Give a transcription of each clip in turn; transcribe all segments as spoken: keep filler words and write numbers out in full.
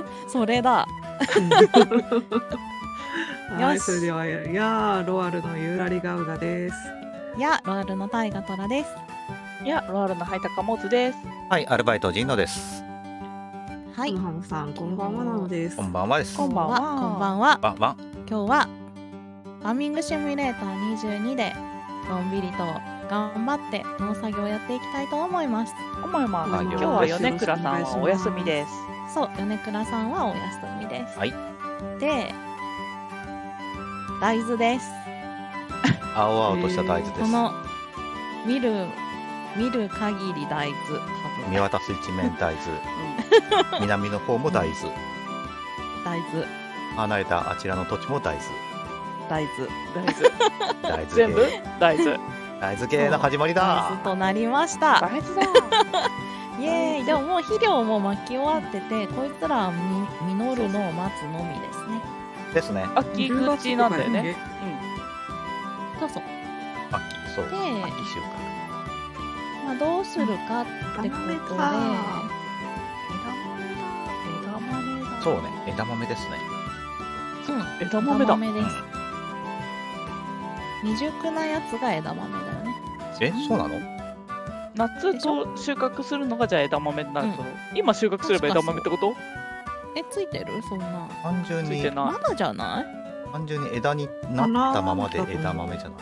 それだ。 はい、それでは、やー、ロアルのユーラリガウガです。 や、ロアルのタイガトラです。 や、ロアルのハイタカモズです。 はい、アルバイトジンノです。 はい。 ハムさん、こんばんはなのです。 こんばんはです。 こんばんは。こんばんは。 ばんばん。 今日はファーミングシミュレーターにじゅうにでのんびりと頑張って農作業をやっていきたいと思います。 思います。今日は米倉さんはお休みです。 そう、米倉さんはお休みです。 はい。 で、大豆です。 青々とした大豆です。 この見る見る限り大豆。 見渡す一面大豆。南の方も大豆。 大豆。 離れたあちらの土地も大豆。 大豆。 大豆。 大豆。 全部大豆。 大豆系の始まりだ。 大豆となりました。 大豆だ。 イエーイ。でももう肥料も巻き終わってて、こいつらは実るのを待つのみですね。 ですね。 秋口なんだよね。 うん。そうそう。 秋、そう。 で、 秋収穫。 まあどうするかってことで、枝豆だ。 枝豆だ。 そうね、枝豆ですね。 うん、 枝豆だ。 枝豆です。未熟なやつが枝豆だよね。 え、そうなの？ 夏と収穫するのがじゃあ枝豆になると、うん、今収穫すれば枝豆ってこと？ え、ついてる？そんな。 単純にまだじゃない？ 単純に枝になったままで枝豆じゃない？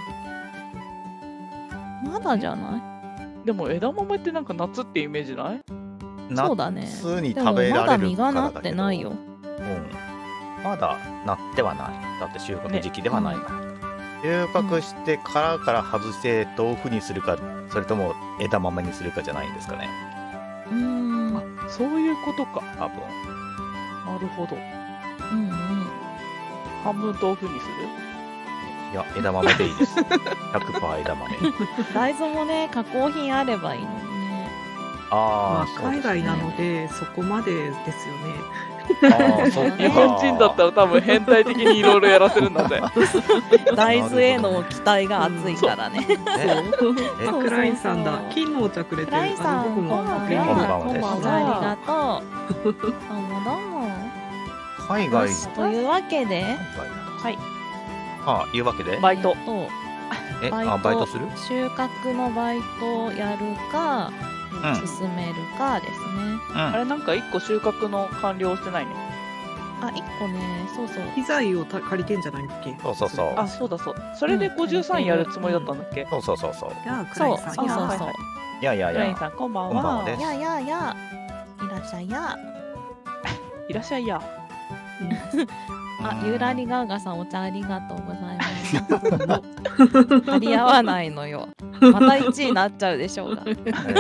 まだじゃない？ でも枝豆ってなんか夏ってイメージない？ そうだね。 夏に食べられるからだけど。でもまだ実がなってないよ。 うん。 まだなってはない。だって収穫時期ではないから。ね、収穫してからから外して豆腐にするか、それとも枝豆にするかじゃないんですかね。 うーん。 あ、そういうことか。 多分。 なるほど。 うんうん。 半分豆腐にする？ いや、枝豆でいいです。ひゃくパーセント 枝豆。 大豆もね、加工品あればいいのにね。 ああ、まあ、海外なのでそこまでですよね。 あ、そう日本人だったら多分変態的にいろいろやらせるんだぜ。 大豆への期待が熱いからね。 あ、クラインさんだ。金のお茶くれてる。 クラインさん、こんばんは。こんばんは。ありがとう。どうもどうも。 海外というわけで、 はい。 ああ、いうわけでバイト。 え、あ、バイトする？ 収穫のバイトをやるか、進めるかですね。 あれなんか一個収穫の完了してないね。 あ、一個ね、そうそう。 機材を借りてんじゃないんだっけ？ そうそうそう。 あ、そうだそう。それでごじゅうさんやるつもりだったんだっけ？ そうそうそうそう。 そうそうそうそう。 いやいやいや。 クラインさんこんばんは。 ややや。いらっしゃいや。 いらっしゃいや。 あ、ゆらりがーがさん、お茶ありがとうございます。張り合わないのよ。またいちいになっちゃうでしょうが。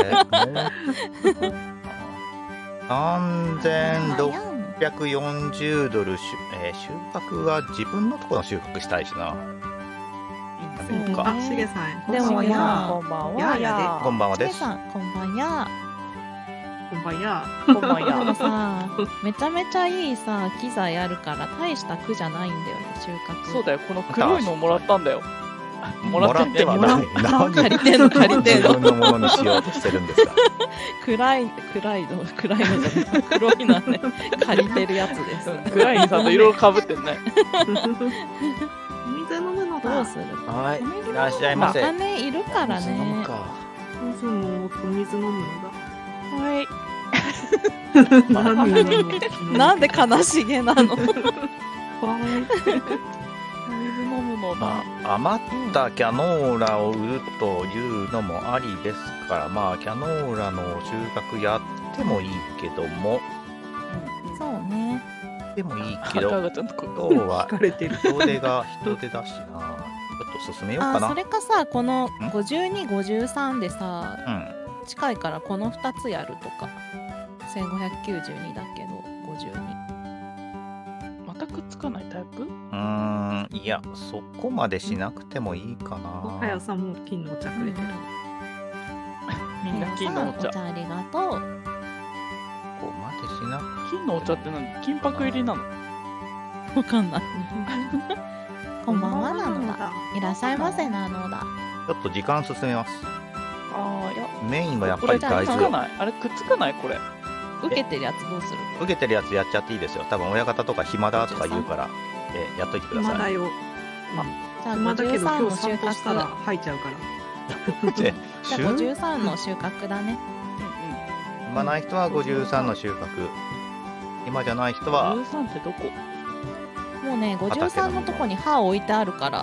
さんぜんろっぴゃくよんじゅうドル、えー、収穫は自分のところの収穫したいしな。 そうか。あ、しげさん。 でもや、 こんばんは。 やこんばんはです。 しげさん、こんばんや。 こんばんや。 こんばんや。 でもさ、めちゃめちゃいいさ、機材あるから大した苦じゃないんだよね、収穫。 そうだよ、この黒いのもらったんだよ。 もらってはない。 借りてんの借りてんの。 自分のものにしようとしてるんですか。 暗い暗いの暗いのじゃない。黒いのはね、借りてるやつです。 暗いにさんといろいろかぶってんね。 水飲むのどうする？ はい。いらっしゃいませ。 お金いるからね。 そうそう、お水飲むのだ。 はい。 なんで悲しげなの？ 水飲むのだ。 余ったキャノーラを売るというのもありですから、まあキャノーラの収穫やってもいいけども、 そうね。 でもいいけど、今日は人手が人手だしな。ちょっと進めようかな。 あ、それかさ、このごじゅうに、ごじゅうさんでさ、 うん、 近いからこのふたつやるとか。せんごひゃくきゅうじゅうにだけどごじゅうに。 またくっつかないタイプ？ うーん、いや、そこまでしなくてもいいかな。 はやさんも金のお茶くれてる。 みんな金のお茶。 お茶ありがとう。 ここまでしなくて。 金のお茶って何？金箔入りなの？ わかんない。こんばんはなのだ。いらっしゃいませなのだ。 ちょっと時間進めます。 ああ、いや。 メインはやっぱり大豆。 あれくっつかない？これ。 受けてるやつどうする？ 受けてるやつやっちゃっていいですよ。多分親方とか暇だとか言うから、えーやっといてください。 暇だよ。 じゃあ暇だけど今ごじゅうさんの収日散歩したら穫。 吐いちゃうから。 でじゃあごじゅうさんの収穫だね。 暇ない人はごじゅうさんの収穫。暇じゃない人はじゅうさんってどこ？ もうね、ごじゅうさんのとこに歯置いてあるから。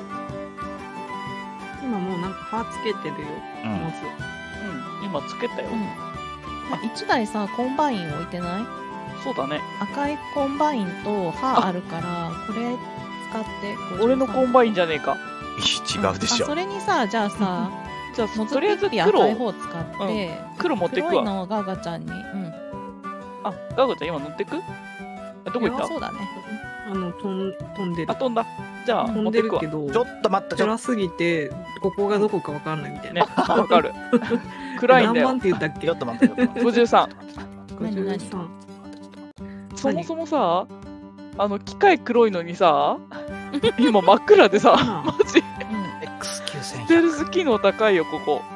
今もうなんか歯つけてるよ。 うんまず。 うん、今つけたよ。 うん。いちだいさ、コンバイン置いてない？ そうだね。 赤いコンバインと歯あるからこれ使ってごじゅうさん俺のコンバインじゃねえか。 違うでしょ。 あそれにさじゃあさじゃあもずとりあえずピッピ赤い黒方使って、 黒持ってくわ。 黒いのをガガちゃんに、うん、 あ、ガガちゃん今乗ってく？あどこ行った？ そうだね。 あの飛ん飛んでるあ、。飛んだ。じゃあ飛ん持ってくわでるけ。ど。 ちょっと待った、ちょっ暗すぎてここがどこかわかんないみたいね、 な。 わかる。暗いんだよ何番っ。て言ったっと、 け？ ちょっと待って、ちょっと待って。 ごじゅうさん。 何何ごじゅうさん。 そもそもさ、あの機械黒いのにさ、今真っ暗でさ、 あマジ X きゅうせんステひゃく。 ルス機能高いよここ。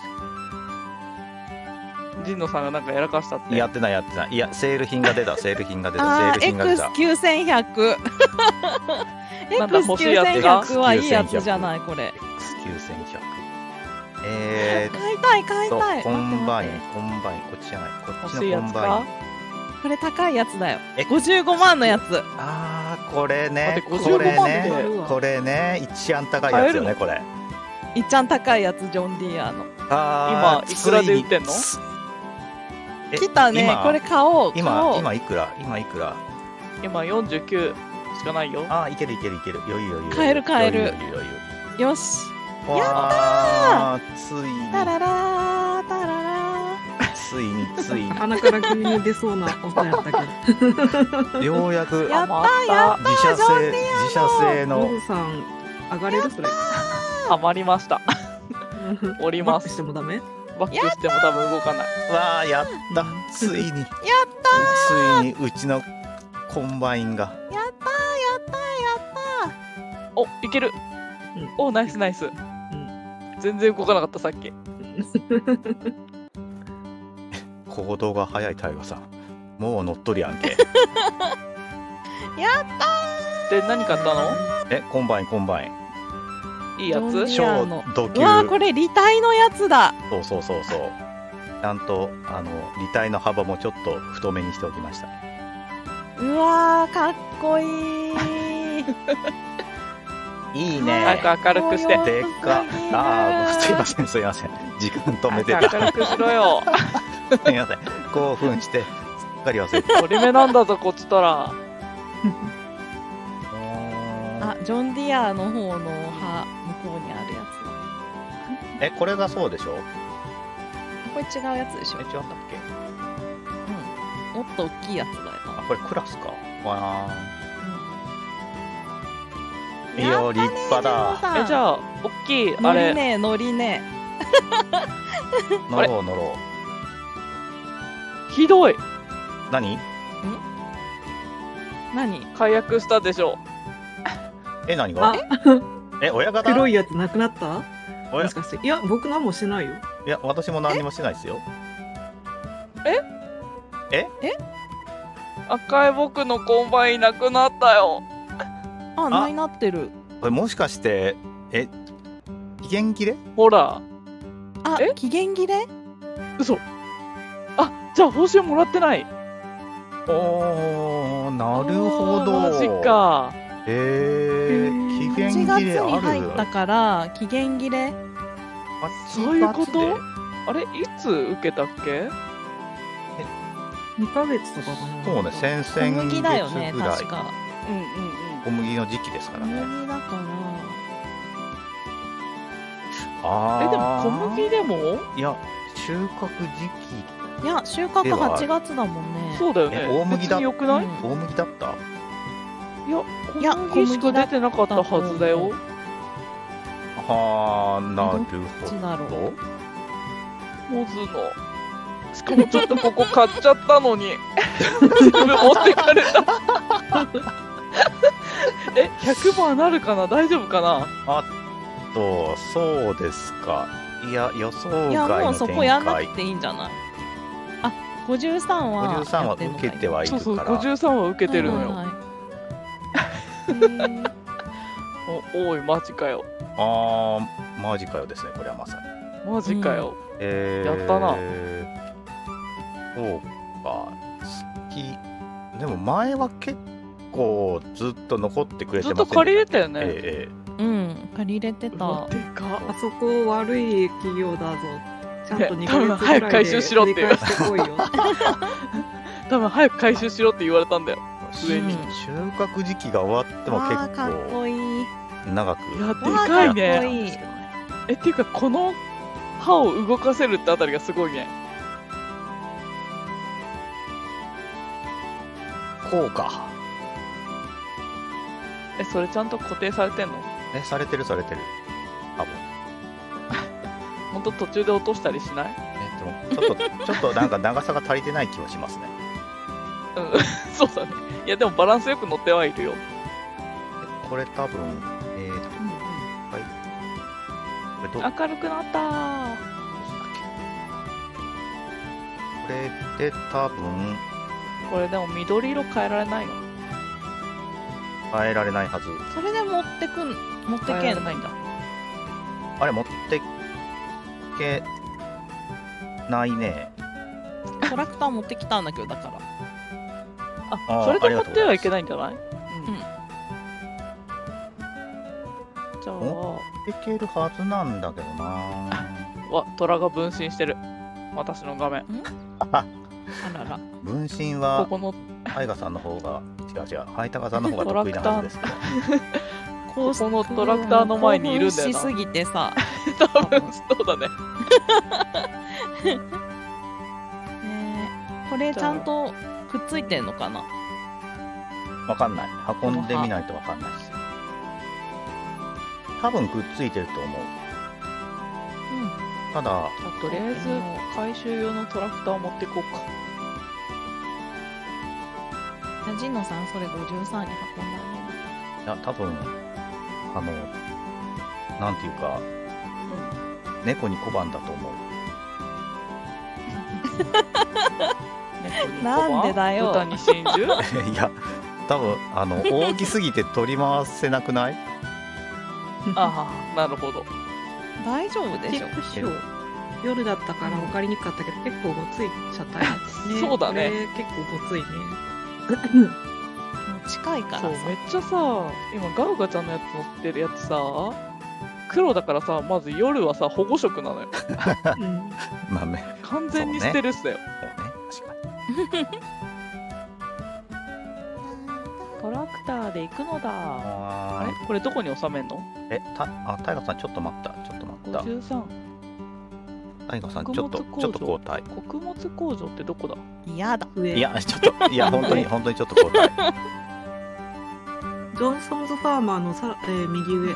神野さんがなんかやらかしたって。 やってないやってない。いや、セール品が出た、セール品が出た、セあール品が出たエックス。きゅうせんひゃくなんだエックスきゅうせんひゃく はいいやつじゃないこれ。 エックスきゅうせんひゃく。えー買いたい買いと、 たい。 コンバイン待って待って、 コンバイン、こっちじゃない。こっち欲しいやつのコンバインか。 これ高いやつだよ。 えごじゅうごまんのやつ。 あー、これね、 待ってこれごじゅうごまんねで、 これね、一番高いやつよね、 買えるのこれ。 いっちゃん高いやつジョンディアの。 あー今いくらで売ってんの？ ついにえ来たね今これ買おう買今、 おう。 今いくら今いくら今よんじゅうきゅうしかないよ。 あー、いけるいけるいける。余裕余裕。 買える買える余裕余裕余裕。 よし。 わー、ついに、 タララータララついに、ついに。 鼻から急に出そうな音やったけど。 ようやくやったまた自社製自社製ノのブさん上がれるそれ。 はまりました。降りバックします。 てもダメ？ バックしても多分動かない。 わあやったついにやったついにうちのコンバインがーやったーやったーやったお、いける。お、ナイスナイス。全然動かなかったさっき。 行動が早いタイガさんもう乗っ取りやんけーやったで、何買ったの？ えコンバインコンバインいいやつ？ どんな超のド級ーうわーこれ履帯のやつだ。 そうそうそうそうちゃんとあの履帯の幅もちょっと太めにしておきましたうわーかっこいいいい早ねく明るくして。 でっかあーすいませんすいません時間止めてた早く明るくしろよ。 すいません興奮してすっかり忘れてた折り目なんだぞこっちとら。 あジョンディアの方の歯向こうにあるやえこれがそうでしょつこれ違うやつでしょ。 え違ったっけうんもっと大きいやつだよな。 あこれクラスかわうんーいいよ立派だえ、じゃあ、おっきい、あれ、 のりねのりね乗ろう乗ろひどい。 う何何解約したでしょ。 え何があ、 え親方黒いやつなくなった？も親しかして。いや、僕何もしてないよ。 いや私も何にもしてないですよ赤い僕のコンバインなくなったよ。 あないなってる。 これもしかしてえ期限切れほら。 あえ期限切れ。 嘘。あ、じゃあ報酬もらってない。 おーなるほどあーマジか。 えー、期限 8月切れあるに入ったから期限切れ。 そういうことはちがつであれ、いつ受けたっけ？ にかげつとかかな。 そうね先小 々 麦だよね月ぐらい確か。 うんうんうん。 小麦の時期ですか小らね麦だから。 あえ、でも小麦でも？ いや収穫時期いや収穫はちがつだもんね。 そうだよね。 え大麦だ別に良くない？ うん大麦だったいや、 いや小麦しか出てなかったはずだよ。 はあなるどっちだろうほどモズの。しかもちょっとここ買っちゃったのに。全部持ってかれた。え、ひゃくばんなるかな？大丈夫かな？ とそうですかいや予想いやもう外の展そこやんな開くていいんじゃない。 ごじゅうさんはごじゅうさんはやってんのか受けてはいそうそう、 るから。 ごじゅうさんは受けてるのよ。 はいはいはいへーおおい、マジかよ。 あー、マジかよですね、これはまさに。 マジかよ。 えー、 やったな。 そうか、好き。でも前は結構ずっと残ってくれてませんずっと借りれたよね。 ええうん借りれてたうわでかあそこ悪い企業だぞ。ちゃんとにかげつぐらいで早く回収しろっていう取り返してこいよ。 多分早く回収しろって言われたんだよ。上に。 うん収穫時期が終わってもわあかっ結こいい構長くいや、でわあかいかっこね。 いいえ、っていうか、この歯を動かせるってあたりがすごいね。 こうか。 え、それちゃんと固定されてんの？ ね、されてるされてる。多分。 ほんと途中で落としたりしない？ えでもちょっとちょっとなんか長さが足りてない気はしますね。 うん、そうだね。いや、でもバランスよく乗ってはいるよ。 これ多分、えー、はい。これど明るくなったー。 これで多分これでも緑色変えられないの？ 変えられないはず。 それで持ってくん持って変えけんのられないんだ。 あれ持ってけないね。 トラクター持ってきたんだけどだからあ、 あーそれでありがとうございます持ってはいけないんじゃない？うん。じゃあ、 おいけるはずなんだけどな。 わ、虎が分身してる。私の画面。 あらら分身こはこの、 ハイガさんの方が違う違うハイタガさんの方が得意なはずですけど。 ここのトラクターの前にいるんだよな興奮しすぎてさ多分そうだね。 ねえこれちゃんとくっついてんのかなわかんない。運んでみないとわかんないです。多分くっついてると思う。ただ、 じゃあとりあえず回収用のトラクターを持っていこうか。 うんジノさんそれごじゅうさんに運んだねいや、多分、あの、なんていうか、猫に小判だと思う。 猫に小なんでだよ豚に真珠いや、多分、あの、大きすぎて取り回せなくないああ、なるほど。 大丈夫でしょチェックしよう。夜だったから分かりにくかったけど、結構ごついちゃったよ。 そうだねこれ結構ごついね。 もう近いからそう、 さめっちゃさ、今ガウガちゃんのやつ乗ってるやつさ、黒だからさ、まず夜はさ、保護色なのよ。 うんまあね、 完全にステルスだよ。 そうね、確かに。 トラクターで行くのだ。ああれこれどこに収めんの？ ーえ、た、あ、タイガさん、ちょっと待った。ちょっと待ったごじ。ゅうさん。 タイガさん、ちょっと、 穀物工場ちょっと交代。 穀物工場ってどこだ？ 嫌だ上いや、ちょっと、いや、本当に、本当にちょっと交代。 ジョンソンズファーマーのさら、えー右上。 右上。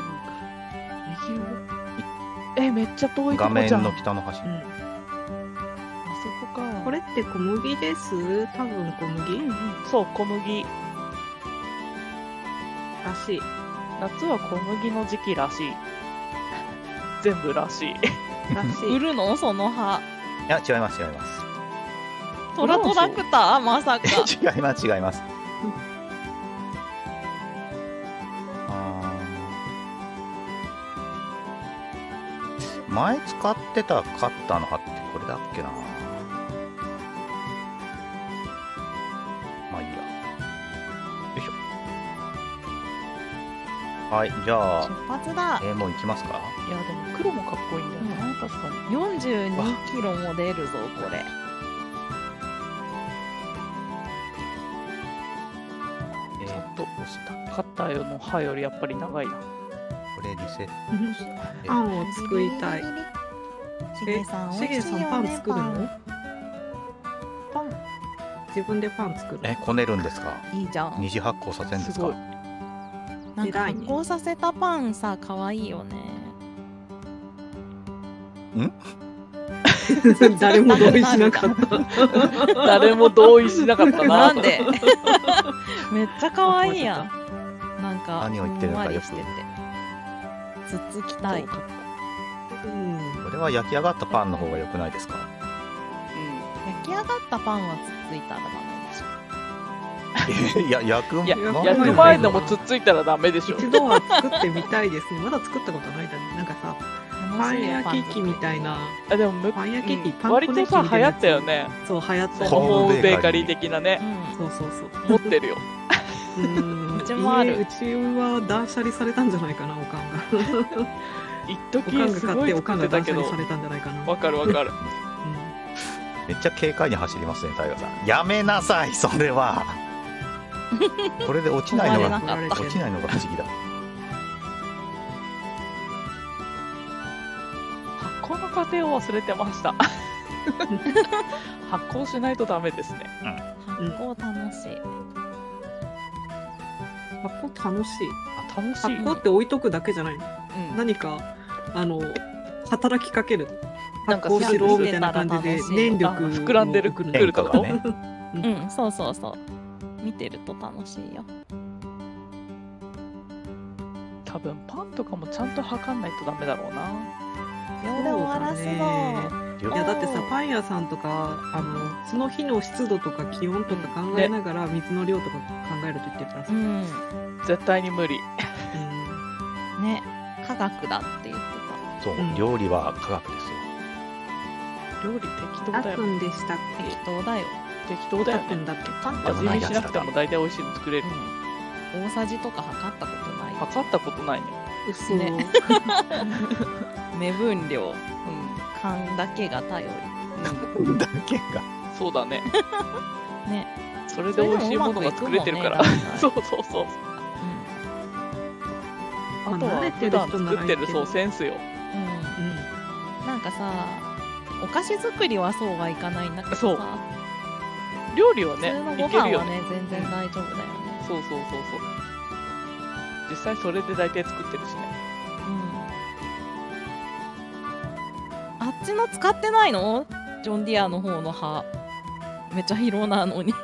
え、めっちゃ遠いと画面こじゃん。 の北の端。 うんあそこか。 これって小麦です多分小麦うんうん。そう、小麦。 らしい。 夏は小麦の時期らしい。全部らしい。 らしい。 売るのその葉いや、違います、違います。 トラトラクターまさか違います、違います。あー前使ってたカッターの刃ってこれだっけな。まあいいや。よいしょ。はい、じゃあ、 出発だえーもう行きますか。 いや、でも黒もかっこいいんだよな、確かに。 よんじゅうにキロも出るぞこれえー、 ちょっとどうしたカッター用の刃よりやっぱり長いな。 これリセット。 パンを作りたい。 しげさんしげさんパン作るの？ パン自分でパン作る。 え、こねるんですか。 いいじゃん二次発酵させるんですか。 すごいなんか偉いね発酵させたパンさ可愛いよね誰も同意しなかった。 誰も同意しなかったな。 なんでめっちゃ可愛いやんなんか何を言ってるのかよくふんわりしててつっつきたいうん。 これは焼き上がったパンの方が良くないですか。 うん。 焼き上がったパンはつっついたらダメでしょ。 いや、焼くいやまあ焼く前でもつっついたらダメでしょ。 一度は作ってみたいですね。まだ作ったことないんだね。なんかさ、パン焼き器みたいな、 あでもむパン焼き器、 うんパン割とさ流行ったよね。 そう流行ったそうホームベーカリーホームベーカリー的なね。 うんそうそうそう。 持ってるよ。 うーんうちもある家うちは断捨離されたんじゃないかな、おかんが。 一おかん時すごいが買っておかんが断作ってたけど。 捨離されたんじゃないかな。 わかるわかる。 めっちゃ軽快に走りますね、タイガーさん。やめなさい、それは。これで落ちないの止まれがなかった落ちないのが不思議だ。 発酵の過程を忘れてました。発酵しないとダメですね。 発酵楽しい。 発酵楽しい。 あ楽しい。 発酵って置いとくだけじゃないの。 うん何かあの働きかける。 なんか発酵しろそうみたいな感じで見てたら楽しい燃力あ膨らんでるを送るくるってこと変化がね。 うん、そうそうそう。見てると楽しいよ。 多分パンとかもちゃんと測んないとダメだろうな。 秒で終わらすの。 いやだってさ、パン屋さんとかあのその日の湿度とか気温とか考えながら水の量とか考えると言ってるからさ、 うん。 絶対に無理。 うんね、科学だって言ってそううん、 料理は科学ですよ。 料理適当だよ。 たっくんでしたった。適当だよ。 適当だけ？たよね。 っくんだっけ？ 味見しなくても大体美味しいの作れる。 うん。大さじとか測ったことない。 測ったことないね。 嘘。 ね目分量、 う勘だけが頼だけが。 ん。そうだね。 り。ね。 それで美味しいものが作れてるから。そうそうそう。 ああとは慣れて普段る人なら作ってるいいけどそうセンスよ。 うん。うん。 うんなんかさ、お菓子作りはそうはいかないんだけどさ、 そう料理は普ね通のごいけるよね。 飯はね、全然大丈夫だよね。 そうそうそうそう。実際それで大体作ってるしね。 うん。あっちの使ってないの？ジョンディアの方の葉。めっちゃ広なのに。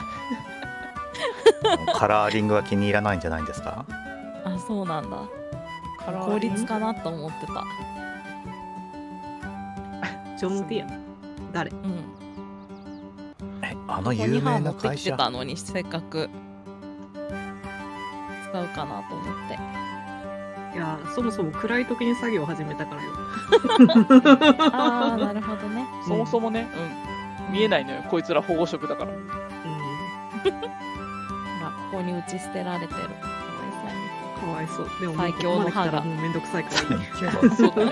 カラーリングが気に入らないんじゃないんですか。 あ、そうなんだ。 カラー効率かなと思ってた。 ジョン・ディア誰？ うん。 え、あのここに有名歯持ってきてな会社。 たのに、せっかく使うかなと思って。 いやそもそも暗い時に作業を始めたからよ。 ああ、なるほどね。 そもそもね、うん。見えないのよ。こいつら保護色だから。 うんほら、ここに打ち捨てられてる。かわいかわいそう。でも最強の歯がここまで来たらもうめんどくさいからいい。 そうだね。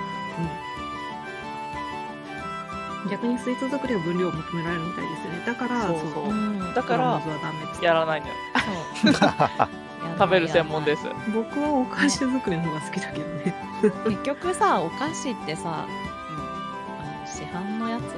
逆にスイーツ作りは分量を求められるみたいですよね。だからそうそうそう。うん。 だからまずはダメです。 やらないのよ。 そう食べる専門です。 僕はお菓子作りの方が好きだけどね。 結局さ、お菓子ってさ、あの市販のやつが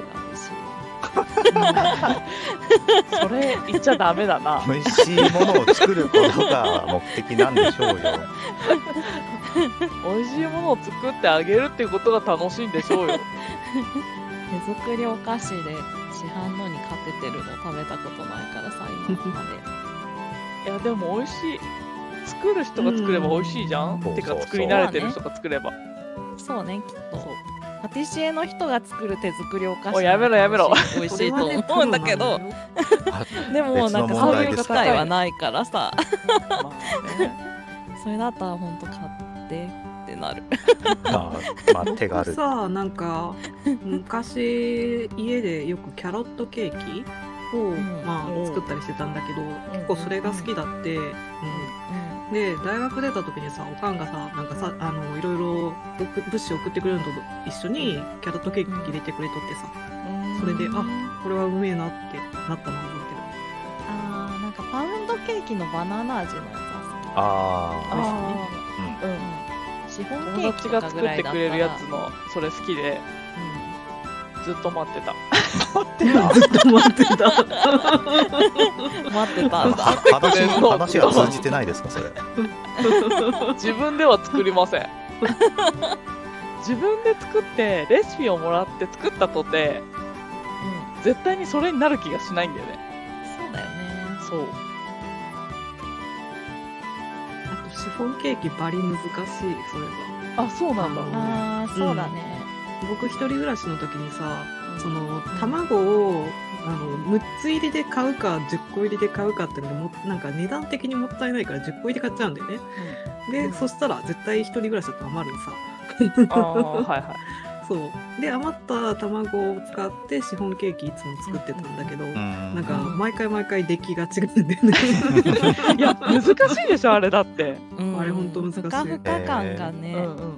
美味しい。 それ言っちゃダメだな。 美味しいものを作ることが目的なんでしょうよ。 美味しいものを作ってあげるっていうことが楽しいんでしょうよ。 手作りお菓子で市販のに勝ててるの食べたことないからさ、今まで。 いやでも美味しい。作る人が作れば美味しいじゃん。 うんてかそうそうそう作り慣れてる人が作れば。 そうね、きっとそう。 パティシエの人が作る手作りお菓子おいやめろやめろ美味しいと思うんだけど、でもなんか別の問そういう機題です会はないからさ、 まあね。 それだったらほんと買ってってなる。 まあ、まあ、手軽。 さなんか昔家でよくキャロットケーキを、 んまあ、 うん作ったりしてたんだけど、結構それが好きだって、うんうで大学出た時にさおかんがさなんかさあのいろいろ送物資送ってくれるのと一緒にキャロットケーキ入れてくれとってさ、それであこれはうめえなってなったのを覚あー、なんかパウンドケーキのバナナ味のやつはあ美味しいねあーうん。 好き。シフォンケ友ーキと達が作っかぐらいだったらてくれるやつのそれ好きでずっと待ってた。 ずっと待ってたうん、待ってたあ。 んだ。 は話話が通じてないですか、それ。 自分では作りません。自分で作ってレシピをもらって作ったとてうん、 絶対にそれになる気がしないんだよね。 そうだよね。 そう。 あとシフォンケーキバリ難しいそういえあ、そうなんだ。 あのああ、そうだね。 ば僕一人暮らしの時にさうその卵をあのむっつ入りで買うかじゅっこ入りで買うかっていうのがもなんか値段的にもったいないからじゅっこ入り買っちゃうんだよね。で、 うんそしたら絶対一人暮らしだと余るさ。 ああ、はいはい。 そうで余った卵を使ってシフォンケーキいつも作ってたんだけど、 うんなんか毎回毎回出来が違うんだよね。 いや、難しいでしょ、あれだって。 うんあれほんと難しいふかふか感がね、 うんうん。 うん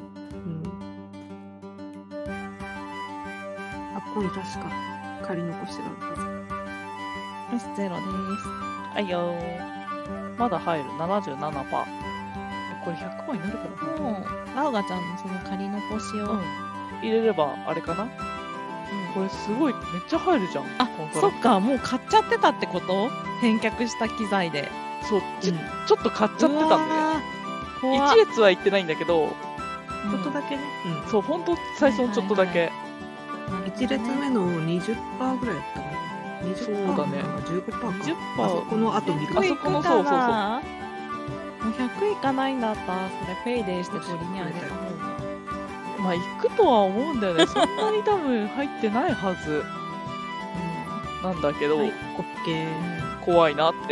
あっこに確か借り残しがあるはず。 よしゼロです。 はいよー。まだ入る、ななじゅうななパーセント。えこれひゃくパーセントになるかな。 もうラウガちゃんのその借り残しを、 うん。入れれば、あれかな。 うんこれすごい、めっちゃ入るじゃん。 あコントラそっかもう買っちゃってたってこと返却した機材でそう、ちうんちょっと買っちゃってたんだよね。 怖っ一列は行ってないんだけど、 ちょっとだけね。うんそう、ほんと最初のちょっとだけ。 一列目の にじゅっパーセント ぐらいだったかな。にじゅっパーセントそうだねかな じゅうごパーセント か。 にじゅっパーあそこの後見るあそこのそうそうそうもうひゃくいかないんだったらそれペイデイして鳥にあげた方がまあ、行くとは思うんだよね。そんなに多分入ってないはずなんだけど、 はい、オッケー。 怖いなって。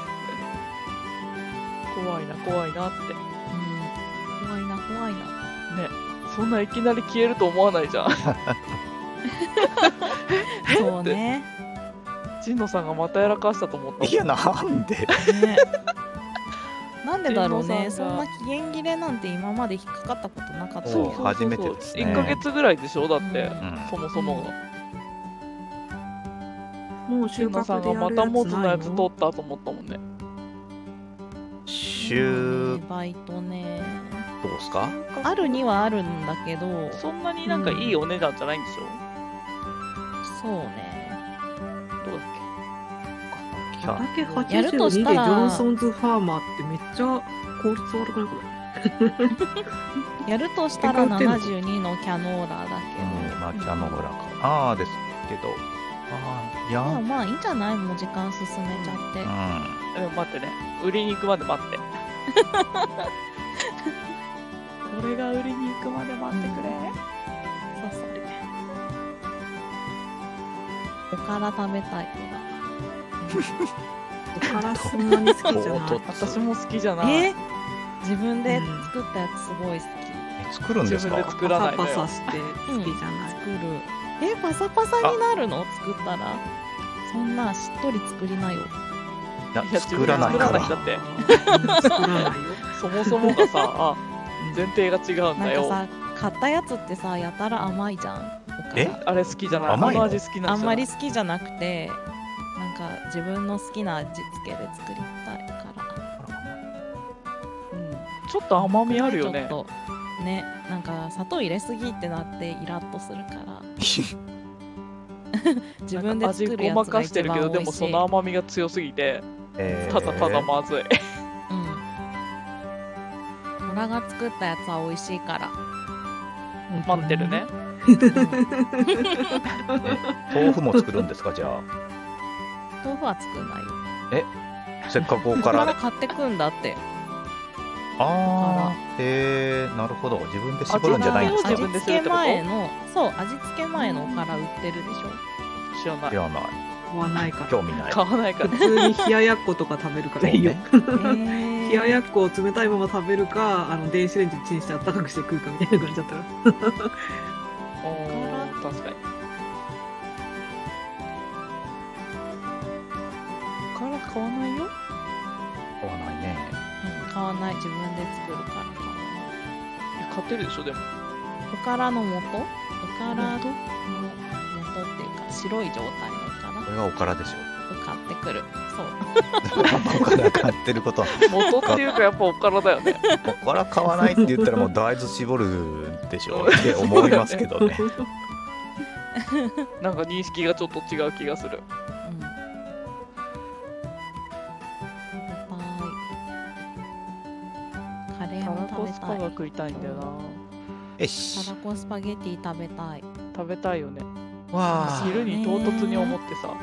怖いな、怖いなって。 うん怖いな怖いなね、そんないきなり消えると思わないじゃん。 そうね神野さんがまたやらかしたと思ったもん。 いや、なんでねなんでだろうね神野さんがそんな期限切れなんて今まで引っかかったことなかったそうよ初めてですねいっかげつぐらいでしょだって、 うんうんそもそもが。 もう収神野さんが穫でやるまたモズのやつない取ったと思ったもんね。 週ねバイトねどうですか？ あるにはあるんだけどそんなになんかいいお値段じゃないんでしょ、 そうねどうだっキャ畑やるとはちじゅうにでジしたらョンソンズファーマーってめっちゃ効率悪くないこれ。 やるとしたらえ買ってんのななじゅうにのキャノーラだけど、 うん、まあ、キャノーラか。ああ、ですけど。ああ、いや、 まあうん。 まあいいんじゃないもう時間進めちゃって、 け。でも待ってね、売りに行くまで待って。俺が売りに行くまで待ってくれ。 そうそうおから食べたいおからそんなに好きじゃない。 唐突私も好きじゃ子だない。 え自分で作ったやつすごい好き、 え作るんですか？ 自分で作らないのパよ。 サパサして好きじゃない。 作るえパサパサになるの作ったらそんなしっとり作りなよいやいや作らないか自分で作らないら。 だってうん作らないよ。 そもそもがさ、あ、前提が違うんだよ。 なんかさ買ったやつってさやたら甘いじゃんおからえあれ好きじゃない。 甘いのあの味好きなんじゃないあんまり好きじゃなくてなんか自分の好きな味付けで作りたいからうんちょっと甘みあるよねち。ょっとねなんか砂糖入れすぎってなってイラッとするから自分で作るやつ味ごまかが一してるけど、で番美味しいもその甘みが強すぎて、 えーただただまずい。 うん虎が作ったやつは美味しいから待ってるね。 豆腐も作るんですか？じゃあ。 豆腐は作んないよせっかくおか虎ら。 買ってくんだってああ、へえ、なるほど。自分で絞るんじゃないんですか？ 自分で味付け前のそう味付け前のおから売ってるでしょ知らないい。や、ない。 買わないから。 興味ない。 買わないから。 普通に冷ややっことか食べるからいいよ。 えー冷ややっこを冷たいまま食べるか、あの電子レンジチンして温かくして食うかみたいな感じだったら。 おー、確かに。おから買わないよ。 買わないね。 うん買わない自分で作るから買わないいや買ってるでしょ、でも。 おからの素おからの素っていうか白い状態のおかこれがおからでしょ。 らを買ってくるそうおから買ってることは。 元っていうかやっぱおからだよね。 おから買わないって言ったらもう大豆絞るでしょって思いますけどね。 なんか認識がちょっと違う気がする。 うん食べたいカレーたらもこスパが食べたい食いたいんだよな。 よし。 たらこスパゲティ食べたい食べたいよね。 わあ。 昼に唐突に思ってさ。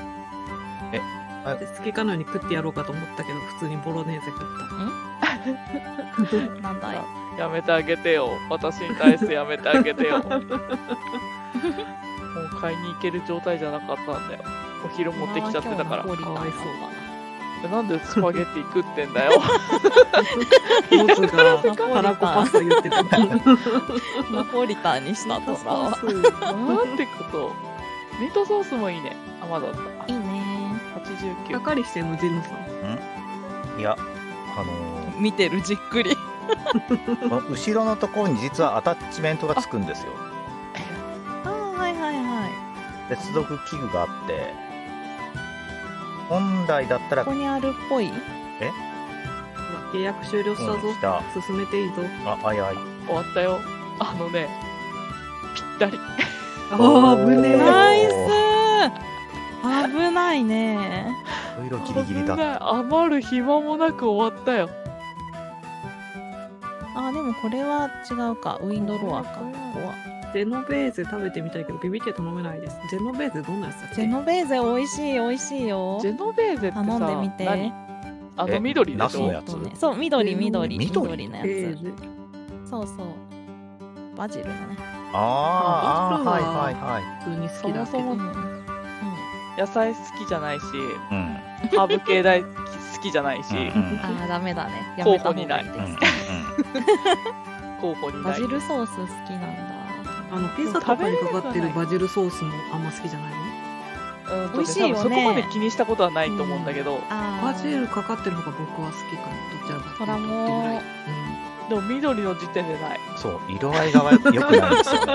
好きかのように食ってやろうかと思ったけど、普通にボロネーゼ食った。 なんだいやめてあげてよ。私に対してやめてあげてよ。もう買いに行ける状態じゃなかったんだよ。お昼持ってきちゃってたから。 あー今日ナポリタンかわいそうでなんでスパゲッティ食ってんだよ。 モズがたらこパスタ言ってた。 ナポリタンにしたとさ。 なんてこと。ミートソースもいいね。あ、まだあった。 いいね。 はちじゅうきゅう。 がっかりしてんの、ジンノさん。 いや、あの見てるじっくり。 ーこの後ろのところに実はアタッチメントがつくんですよ。 ああ、はいはいはい。 接続器具があって、本来だったら、 ここにあるっぽい。 ほら契約終了したぞうん来た。 進めていいぞ。 あ、あいあい。 終わったよ。あのね、ぴったり。 ああ、危ねえ。 ナイスー。危ないね。 いろいろギリギリだ危ない余る暇もなく終わったよ。 あ、でもこれは違うか。ウィンドロアか。ここは。 ジェノベーゼ食べてみたいけど、ビビって頼めないです。ジェノベーゼどんなやつだっけ？ ジェノベーゼ美味しい美味しいよ。 ジェノベーゼってさ、 頼んでみて。 何あのえ緑でしょナスのやつそうねそう、緑緑緑緑のやつ。 ベーゼ。 そうそう。バジルのね。 あーあー、 あはいはいはい。 普通に好きだけど。 そもそもうん。うん。 野菜好きじゃないし、 うん。 ハーブ系大好きじゃないし、 うんうんああ、ダメだね。や候めた方補にないがいいうんうんです。 候補にない。 バジルソース好きなんだ。 あの、ピザとかにかかってるバジルソースもあんま好きじゃないの？ うんとね美味しいよね多分そこまで気にしたことはないと思うんだけど、 あバジルかかってる方が僕は好きかな。どちらかっていうとトラもってぐらい。 でも緑の時点でない。 そう、色合いが良くないんですよね。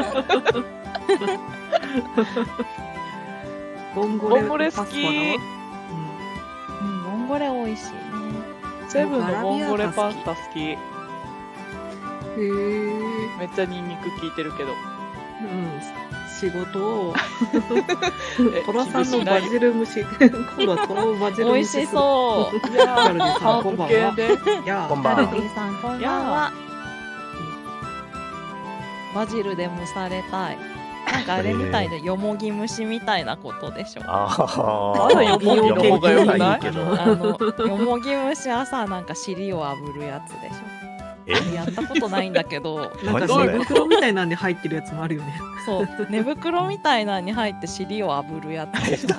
うん。ボンゴレボンゴレ好きパスタだわ。 うん、ボンゴレ美味しいね。 セブンのボンゴレパスタ好き。 うん。へえ。 めっちゃニンニク効いてるけど。 うん。仕事をえトラさんのバジル蒸し今度はトラをバジル蒸し美味しそう。 ういやーハーブ系で。 いやーこんばんはカルディさん、こんばんは。バジルで蒸されたい。なんかあれみたいで、よもぎ蒸しみたいなことでしょ。 あまだよもぎの方が良くないけど。 あの、よもぎ蒸し朝なんか尻を炙るやつでしょ。 えやったことないんだけど、 なんかどういう寝袋みたいなんで入ってるやつもあるよね。 そう、寝袋みたいなのに入って尻を炙るやつでしょ。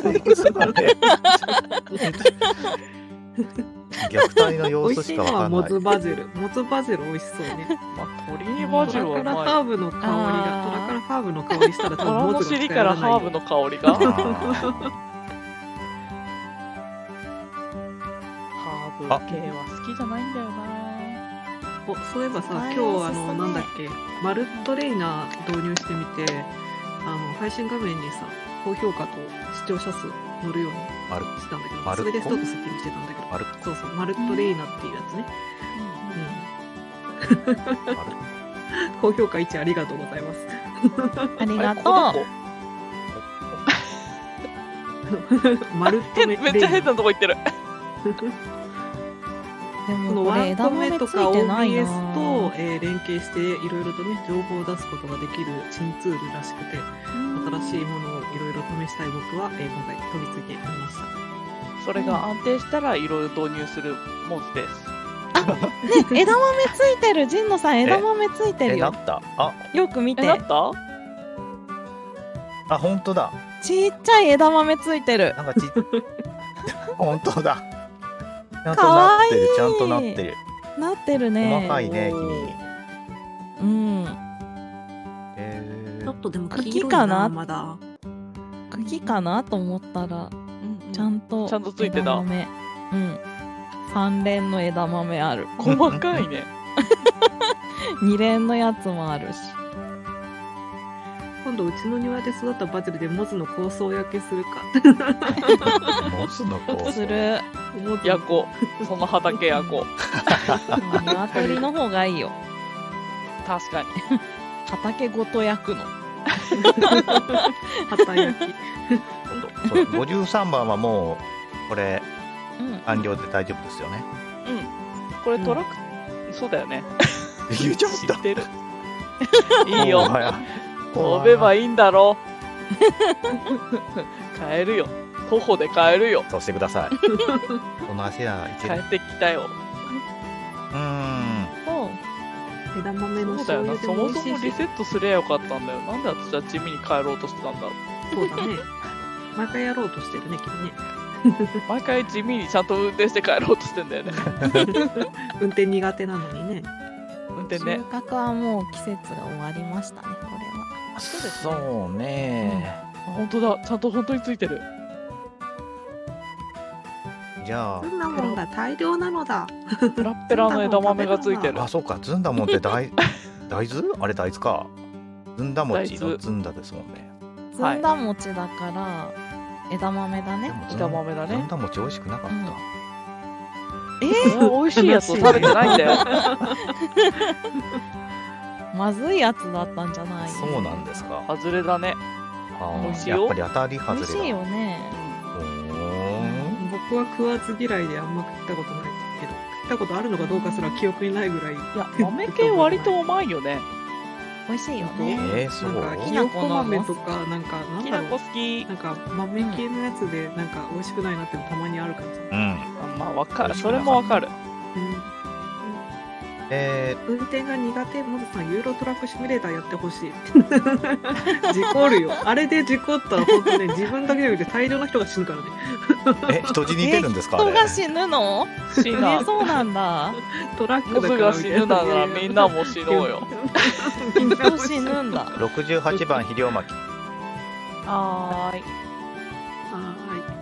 虐待の様子しか美味しいのはわかんない。 もつバジル。もつバジル美味しそうね。 まあ、鶏にバジルトラはうまい。 からハーブの香りが、トラからハーブの香りしたら多虎の分もつが尻からハーブの香りが。ハあーブ系は好きじゃないんだよな。 おそういえばさ、 はい今日あおすすめの、なんだっけ、マルトレイナー導入してみて、あの、配信画面にさ、高評価と視聴者数載るようにーマルしてたんだけど、 マルそれでストップ設定にしてたんだけど、 マルそうそう、マルトレイナーっていうやつね。 マルうん。高評価いちありがとうございます。 ありあれがとう。 ここマルトレイナー。 めっちゃ変なとこ行ってる。 でこのワもこれンカメ枝豆つとかいてないオービーエスな。 と、えー連携していろいろとね、情報を出すことができる新ツールらしくて、新しいものをいろいろ試したい僕は、えー今回飛びついてみました。 それが安定したらいろいろ導入するモズです。 ね、枝豆ついてる。神野さん、枝豆ついてるえ、なよっ。た。あ、 え、 よく見てな。ったあ、本当だ。 ちっちゃい枝豆ついてる。 なんかち、本当だ。ちゃんとかなわいいってる。ちゃんとなってる。 なってるね。 細かいね、 お君。 うん。 えちょっとでも茎黄色いかなまだ。 茎かなと思ったら、ちゃんとちゃんとついてた枝豆。うん。三連の枝豆ある。 細かいね。 二連のやつもあるし。 今度うちの庭で育ったバジルでモズの香草焼けするか。 ー、モスの子。 する。 モズヤコ。その畑ヤコ。 鶏の方がいいよ。 確かに。 畑ごと焼くの。 旗焼き。 そうごじゅうさんばんはもう、これ、 うん。 完了で大丈夫ですよね。 うん。これトラック、そうだよね。 言っちゃっ。 知ったてる。いいよ。 もはや飛べばいいんだろ。買えるよ。徒歩で買えるよ。 そうしてください。この足はいける。 帰ってきたよ。 うーん。 そう。 枝豆のそうだよな。 醤油でそもも美味しいし。 そもリセットすりゃよかったんだよ。なんで私は地味に帰ろうとしてたんだろう。 そうだね。毎回やろうとしてるね、君ね。 毎回地味にちゃんと運転して帰ろうとしてんだよね。 運転苦手なのにね。 運転収ね。 穫はもう季節が終わりましたね、これは。 そうね。 あ本当だ。ちゃんと本当についてる。 じゃそんなもんが大量なのだ。 ペラッペラの枝豆がついてるあ、。あ、そうか、ずんだもんって大大豆あれ大豆か。ずんだ餅のずんだですもんね。 ずんだ餅だから枝豆だね。 枝豆だねずん。だ餅美味しくなかった。 うんえー、美味しいやつを食べてないんだよ。 まずいやつだったんじゃない？ そうなんですか。 外れだね。 あー美味しいよやっぱり当たり外れだ。 美味しいよね。 ほーん僕は食わず嫌いであんま食ったことないけど、食ったことあるのかどうかすら記憶にないぐらい。 いや、豆系割とうまいよね。 美味しいよね。 えー、そうなんかきなこ豆とかなんかなんきなだろうこ好き。 なんか豆系のやつでなんか美味しくないなってのたまにある感じ。 うん。 あまあわかる。それもわかる。 うんえ運転が苦手モズさんユーロトラックシミュレーターやってほしい。事故るよ。あれで事故ったら本当ね自分だけじゃなくて大量の人が死ぬからね。 ー、え、人死に出るんですかあれ。 人が死ぬの？ 死なえ、。そうなんだ。 トラッモズクだからが死ぬならみんなも死のうよ。 みんな人も死ぬ。 死ぬんだ。 ろくじゅうはちばん肥料巻き。 はーい。 はい。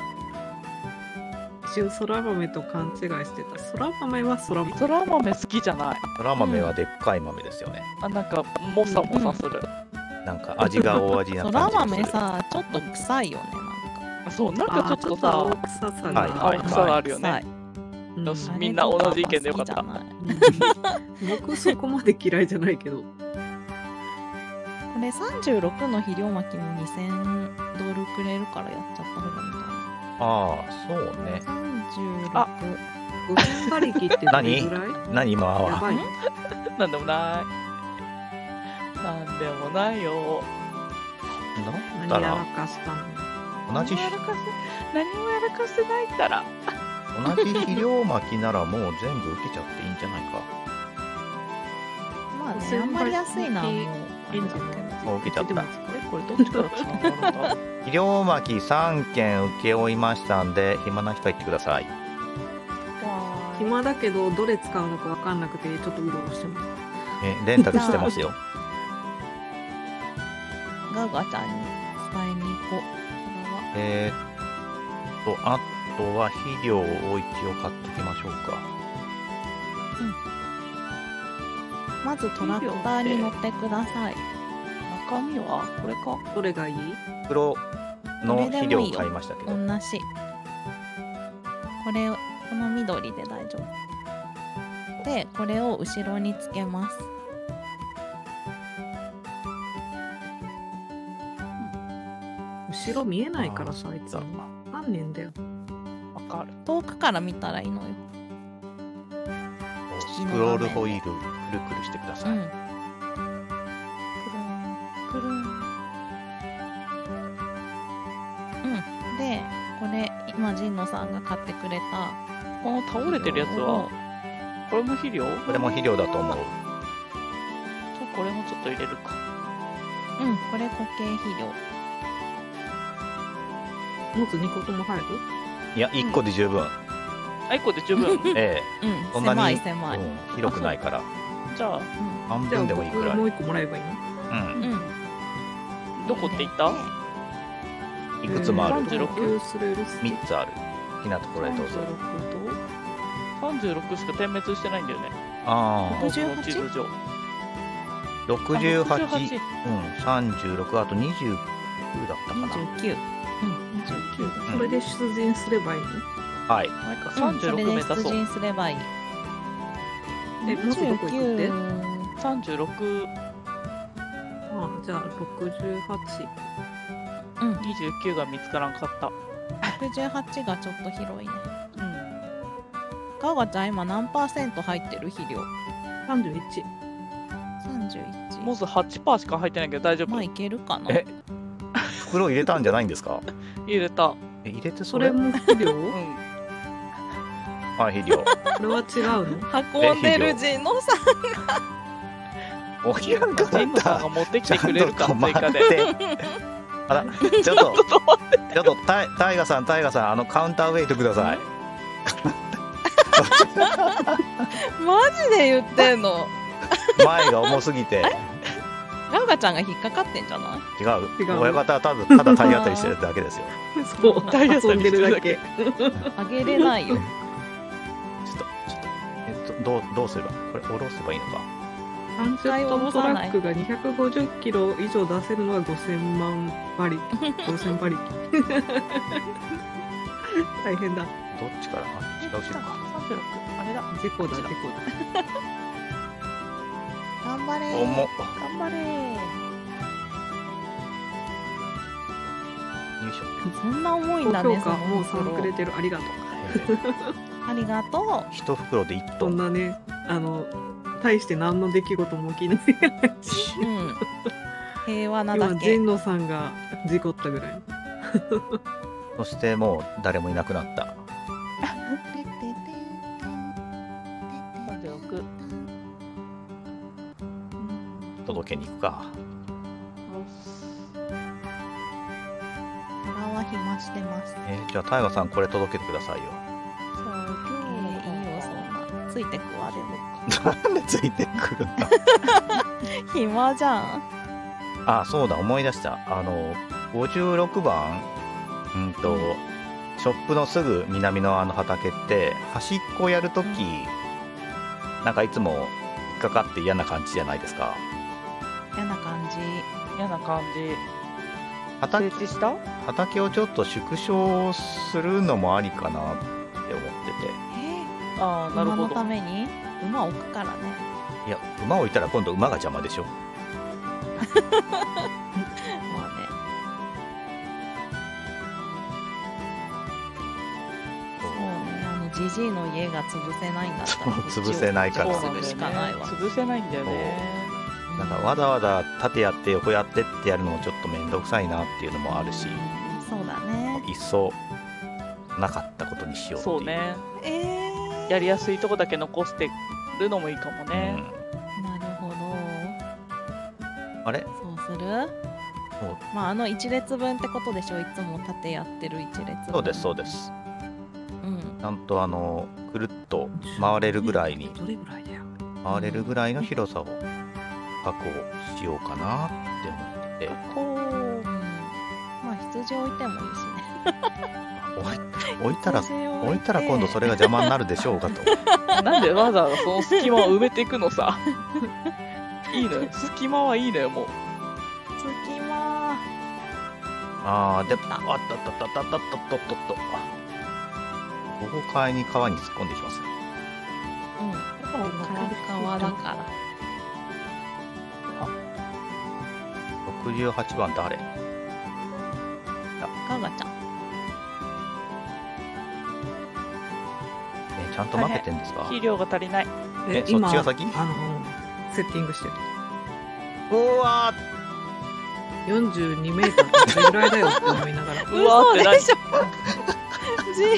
一瞬そら豆と勘違いしてた。そら豆はそら豆。 そら豆好きじゃない。 そら豆はでっかい豆ですよね。 あ、なんか、もさもさする。 なんか味が大味なそら感じがする。 豆さ、ちょっと臭いよね、 あそう、なんかちょっとあさ、 青臭さが、 はい青臭があるよなんか。 ね。 うんよし臭いみんな同じ意見でよかったあれとか好きじゃないうん僕そこまで嫌いじゃないけど。 これさんじゅうろくの肥料巻きもにせんドルくれるからやっちゃった方がいいんだ。 ああ、そうね。 さんじゅうろく。 あごせん馬力ってどれぐらい？ 何今やは。 ばい。 なんでもない。なんでもないよ。 何やだったららかしたの？ 同じ何もやらかせ、何もやらかしてないったら。 同じ肥料巻きならもう全部受けちゃっていいんじゃないか。 まあね、あんまり安いのはもうエンジンもう受けちゃった。 え、これどっちからつながるんだ。 肥料巻きさんけん請け負いましたんで、暇な人は言ってください。 暇だけどどれ使うのかわかんなくてちょっとうろうろしてます。 え、レンタルしてますよ。 ガガちゃんに伝えに行こう。こえーっと、あとは肥料を一応買っておきましょうか。 れはまずトラクターに乗ってください。 中身はこれか。 どれがいい？ 黒の肥料を買いましたけど。 同じ。これを、この緑で大丈夫。で、これを後ろにつけます。 後ろ見えないからさ、あいつ。 あわかんねえんだよ。 わかる。 遠くから見たらいいのよ。 スクロールホイールくるくるしてください。 うん。 くるん。 うん。で、これ、今、神野さんが買ってくれた。 この倒れてるやつは、これも肥料？ これも肥料だと思う。 じゃあこれもちょっと入れるか。 うん、これ固形肥料。 もつにことも入る？ いや、いっこで十分。 あ、いっこで十分。 えうん、 え、そんなに狭い狭い。 うん広くないから。 じゃあ、 半じゃあ分でもいいくらい。 僕もう一個もらえばいいの？ うん。 うん。うん。 どこって言ったいくつもあるさん。じゅうろく供給するエルスみっつある。好きなところへどうぞ。 さんじゅうろくしか点滅してないんだよね。 ああ、 僕の地図上。 ろくじゅうはち、 あろくじゅううん、さんじゅうろく、あとにじゅうきゅうだったかな。 にじゅうきゅう。うん、にじゅうきゅう。 それで出陣すればいいの？ はい。 なんかうん、そさんじゅうろくれで出目指そう。 陣すればいい。 えもうちょっとどこ行くってさんじゅうろく、 あじゃあろくじゅうはち。 うん、 にじゅうきゅうが見つからんかった。 ろくじゅうはちがちょっと広いね。 うん。 ガガちゃん今何パーセント入ってる肥料？ さんじゅういち。 さんじゅういち。 モズ はちパーセント しか入ってないけど大丈夫。 まあいけるかな。 え袋入れたんじゃないんですか？ 入れた。 え入れてそれそれも肥料？ うん。 あ、肥料。 これは違うの？ 運んでる神野さん。 おやんかジンノさんが持ってきてくれるかちゃんと追加で。 止まってあら、ちょっと、ちょっと、タイタイガさん、タイガさん、あの、カウンターウェイトください。 マジで言ってんの？ 前が重すぎて。 ガウガちゃんが引っかかってんじゃない？ 違う。 違う親方はただ、ただ体当たりしてるだけですよ。 そう、遊んでるだけ。 あげれないよ。 ちょっと、ちょっと、えっと、どう、どうすれば、これ、下ろせばいいのか。 さんじゅっトントラックがにひゃくごじゅっキロ以上出せるのはごせんまん馬力。ごせん馬力。大変だ。 どっちから、あ、違う後ろか。 さんじゅうろく、あれだ。 事故だ、事故だ。 頑張れー。 重っ。 頑張れー。 よいしょ。 そんな重いん高だね。 評価もうそのさんくれてる。ありがとう。 ありがと一袋で一そトン。 んなね、あの、大して何の出来事も起きない。 う。うん。平和なだ今、 け。 神野さんが事故ったぐらい。 そしてもう誰もいなくなった。 さんじゅうろく。 届けに行くか。 虎は暇してます。 えー、じゃあタイガさんこれ届けてくださいよ。 そう、今日いいよ、そんな。ついてくわ、でも。 なんでついてくるんだ。 暇じゃん。 あ、そうだ、思い出した。あの、ごじゅうろくばん、うんと、ショップのすぐ南のあの畑って、端っこやるとき、なんかいつも引っかかって嫌な感じじゃないですか。 嫌な感じ。 嫌な感じ。 畑設置した？ 畑をちょっと縮小するのもありかなって思ってえああ、なる馬のほど。 ために馬置くからね。 て。いや、馬置いたら今度馬が邪魔でしょ。 まあね。そうね、あのジジイの家が潰せないんだったらそう潰せないからこっちを潰すしかないわ。 潰せないんだよね。 なんかわざわざ縦やって横やってってやるのもちょっと面倒くさいなっていうのもあるし、 そうだね。 いっそなかったことにしようっていう。 そうね。 えー、 やりやすいとこだけ残してるのもいいかもね。 なるほど。 あれそうする？ そうまああの一列分ってことでしょ。いつも縦やってる一列分。 そうですそうです。 うん。 ちゃんとあのくるっと回れるぐらいにどれぐらいだよ。 回れるぐらいの広さを確保しようかなって思ってて、 こう。 うん。まあ羊置いてもいいしね。 置い置いたら羊置いて置いたら今度それが邪魔になるでしょうかと。 なんでわざわざその隙間を埋めていくのさ。いいのよ。隙間はいいのよ、もう。 隙間。 ああ、で、あったったったったったったったった。豪快に川に突っ込んでいきます。 うん。やっぱり川だから。 ろくじゅうはちばん誰？ ガガちゃん。 え、ちゃんと負けてんですか？ 肥料が足りない。 えで今そっちが先あの、セッティングしてる。 うわよんじゅうにメーターってどれぐらいだよって思いながら。 うわーって何嘘でしょ。ジ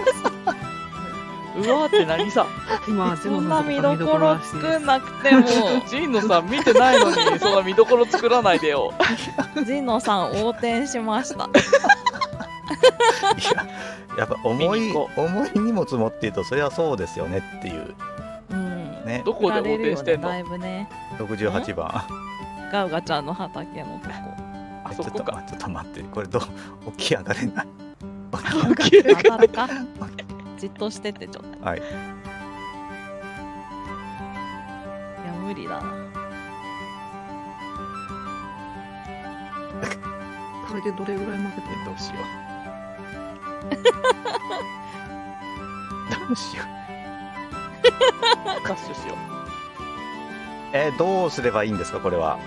うわーって何さ。 今、 そんな見どころらしい作んなくても、 ジンのさん見てないのに、そんな見どころ作らないでよ。 ジンノさん横転しました。 ーいや、やっぱ重い見に行重い荷物持っているとそれはそうですよねっていううん。 ね。 どこで横転してんの？ だいぶね、 ろくじゅうはちばん。 ガウガちゃんの畑のとこ。 あえちょっとそこか。 ちょっと待って、これどう起き上がれない。 当たるか。じっとしててちょっと。 はい。 いや無理だな。 これでどれぐらい負けてるどうしよう。どうしよう。 ダッシュしよえーどうすればいいんですかこれは。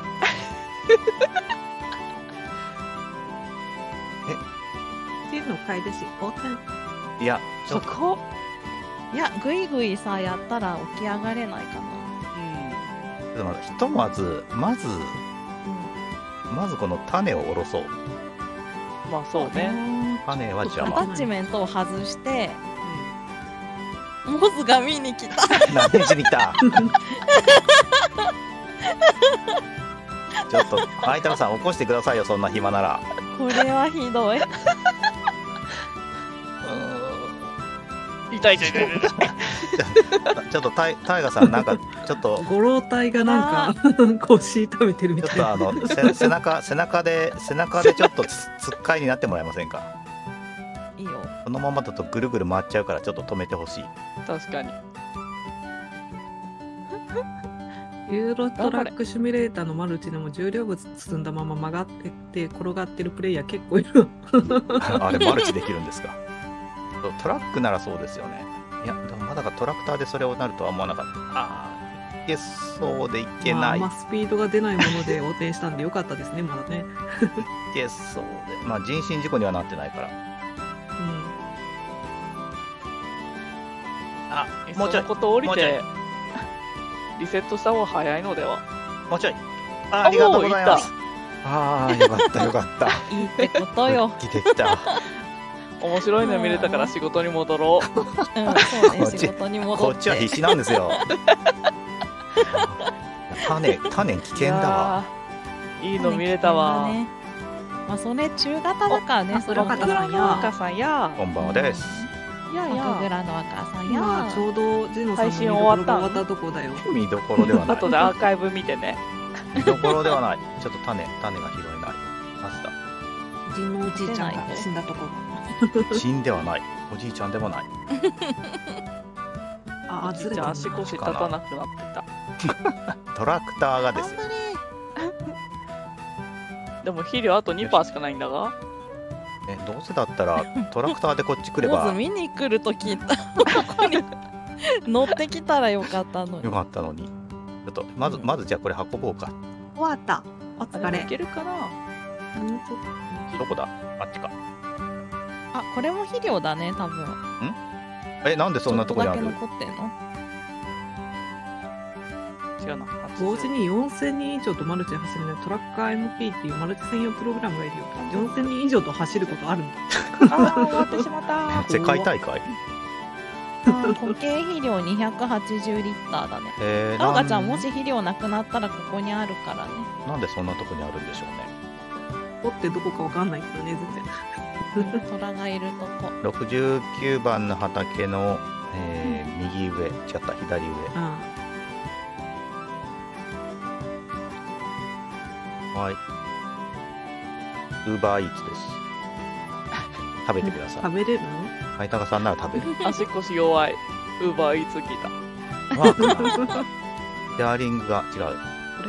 っていうのを変えてし、大谷。 いや、 う。 ちょっとそこ。 いや、ぐいぐいさ、やったら起き上がれないかな。 うん。 ちょっと待って、ひとまずまずまずこの種を下ろそう。 まあそうね。 種は邪ア魔タ。ッチメントを外して、モズが見に来た。 何しに来た。 ちょっと相太郎さん起こしてくださいよ、そんな暇なら。 これはひどい。 痛い痛い痛い痛い。 ちょっとタイタイガさんなんかちょっとご老体がなんか腰痛めてるみちょたいな。 っとあのせ背中背中で背中でちょっとつつっかいになってもらえませんか。 いいよ。 このままだとぐるぐる回っちゃうからちょっと止めてほしい。 確かに。 ユーロトラックシミュレーターのマルチでも重量物積んだまま曲がってって転がってるプレイヤー結構いる。 あれマルチできるんですか。トラックならそうですよね。いやでもまだかトラクターでそれをなるとは思わなかった。ああいけそうでいけない。 まあ、まあスピードが出ないもので横転したんでよかったですね、まだね。 いけそうで、まあ人身事故にはなってないから。 うん。 あもうちょいそのこと降りもうちょいてリセットした方が早いのでは。 もうちょい。あありがとうございます。 もああよかったよかった。 いいってことよ。 来てきた。 面白いの見れたから仕事に戻ろう。 うん、そうこね、 っち仕事に戻って。 こっちは必死なんですよ。種種危険だわ。 いやーいいの見れたわ。 ね、まあ、それ中型だからね、それ若田さんや若さんや。 こんばんはです。 いやい赤や。 蔵の若さんや。 今ちょうどジノさんの見どころが終わったとこだよ。 見どころではない。 後でアーカイブ見てね。 見どころではない。ちょっと種種が拾えない。パスジンのおじいちゃんが死んだところ。 タ。死んではない。おじいちゃんでもない。 あ、ずれたな。 じゃあ足腰立たなくなってた。 トラクターがですよ。 でも肥料あと にパーセント しかないんだが。 ね、どうせだったらトラクターでこっち来れまずば見に来るとき、ここに乗ってきたらよかったのに。 よかったのに。ちょっとまずまずじゃあこれ運ぼうか。 終わった。おあれい疲れ。 けるかな。 どこだ？あっちか。 あ、これも肥料だね、多分。 え、なんでそんなとこにあるちょっ？とだけ残ってんの？ 違うな。 同時によんせんにん以上とマルチで走れないトラッカー エムピー っていうマルチ専用プログラムがいるよ。よんせんにん以上と走ることあるんだ。 ああ、終わってしまった。 世界大会？ あー固形肥料にひゃくはちじゅうリッターだね。 えー、 ガオガちゃなんもし肥料なくなったらここにあるからね。 なんでそんなとこにあるんでしょうね。 ここってどこかわかんないけどね、全然。 虎がいるとこ。 ろくじゅうきゅうばんの畑の、えー右上、違った左上。 あはい。ウーバーイーツです。食べてください。 食べれるの？ はい、タカさんなら食べる。 足腰弱い。ウーバーイーツ聞いた。 マークがペアリングが違う。 これぐらい？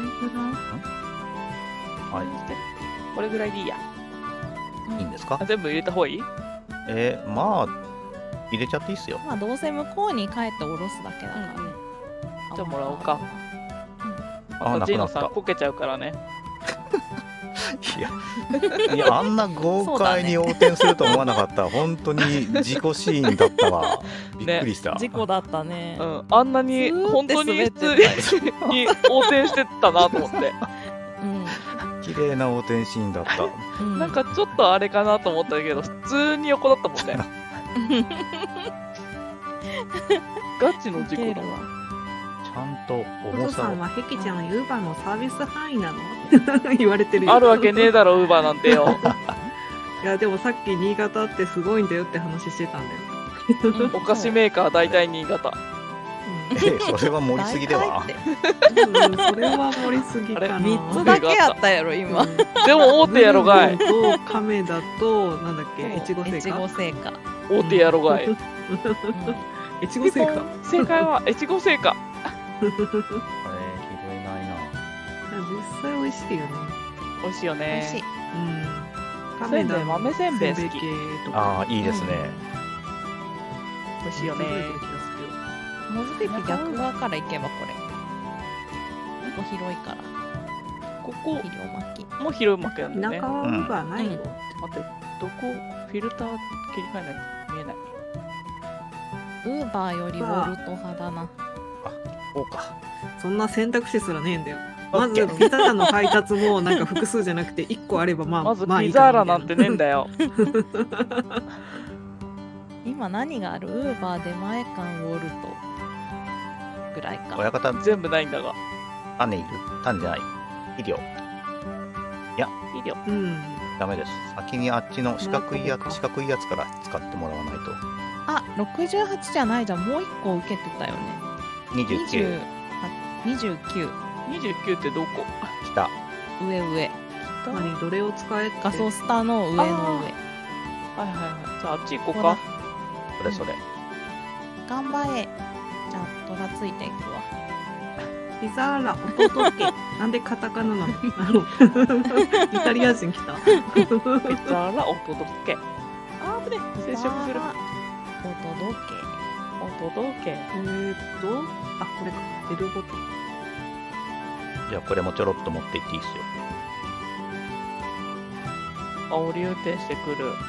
はい。 これぐらいでいいや。 いいんですかあ？全部入れた方がいい？ えー、まあ、入れちゃっていいっすよ。 まあどうせ向こうに帰って下ろすだけだからね。 じゃあもらおうか。 ああとジーノさなくなったんこけちゃうからね。 いや、いや、あんな豪快に横転すると思わなかった。本当に事故シーンだったわ。びっくりした。 事故だったねう。ん。あんなにスーって本当に滑っ普て通に横転してたなと思って。 う綺麗な横転シーンだった。 ん。うなんかちょっとあれかなと思ったけど、普通に横だったもんね。ガチの事故だわ。 ちゃんとお重さを。 父さんはヘキちゃんはユーバーのサービス範囲なの？言われてるよ。 あるわけねえだろ、ウーバーなんてよ。 いやでもさっき新潟ってすごいんだよって話してたんだよ。 お菓子メーカー大体新潟。 えそれは盛りすぎでは。 うん、それは盛りすぎかな。 あれみっつだけやったやろ今。 うんでも大手やろがい。 ブルボンと亀田となんだっけ越後製越後菓。 製菓。 大手やろがい。 うん越後製菓。 正解は越後製菓。 これ、拾えないな。 実際美味しいよね。 美味しいよ美味しいね。。 うん。 せんべい豆せんべい好きせんべい系とか。 ああ、いいですね。 美味しいよね。 もずピピ逆側から行けばこれ。ここ広いから。 ここ肥料巻き。 も広いわけなんだね田舎。はウーバーないよ。 待って、どこフィルター切り替えないと見えない。 ウーバーよりウォルト派だな。 こうか。 そんな選択肢すらねえんだよ。 オッケまずピザーラの配達もなんか複数じゃなくていっこあればまあまずまあいピザーいかなみたいラなんてねえんだよ。 今何がある？ウーバー出前館ウォルトぐらいか。 親方、 全部ないんだが。 種いる種じゃない。肥料。 いいよ。 うん。 ダメです。先にあっちの四角いやつ、四角いやつから使ってもらわないと。 あ、ろくじゅうはちじゃないじゃん。もう一個受けてたよね。 にじゅうきゅう。 にじゅうきゅう。 にじゅうきゅうってどこ？ 北。 上上。 何どれを使えって。 ガソスタの上の上。 はいはいはい。じゃああっち行こうか。 それそれ。 頑張れ。じゃあトラついていくわ。 ピザーラお届け。なんでカタカナなの？あのイタリア人来た。 ピザーラお届け。あーぶね、接触する。 お届け。 お届け。 えーっと、あ、これか。L ボタン。 じゃあこれもちょろっと持っていっていいっすよ。 煽り運転してくる。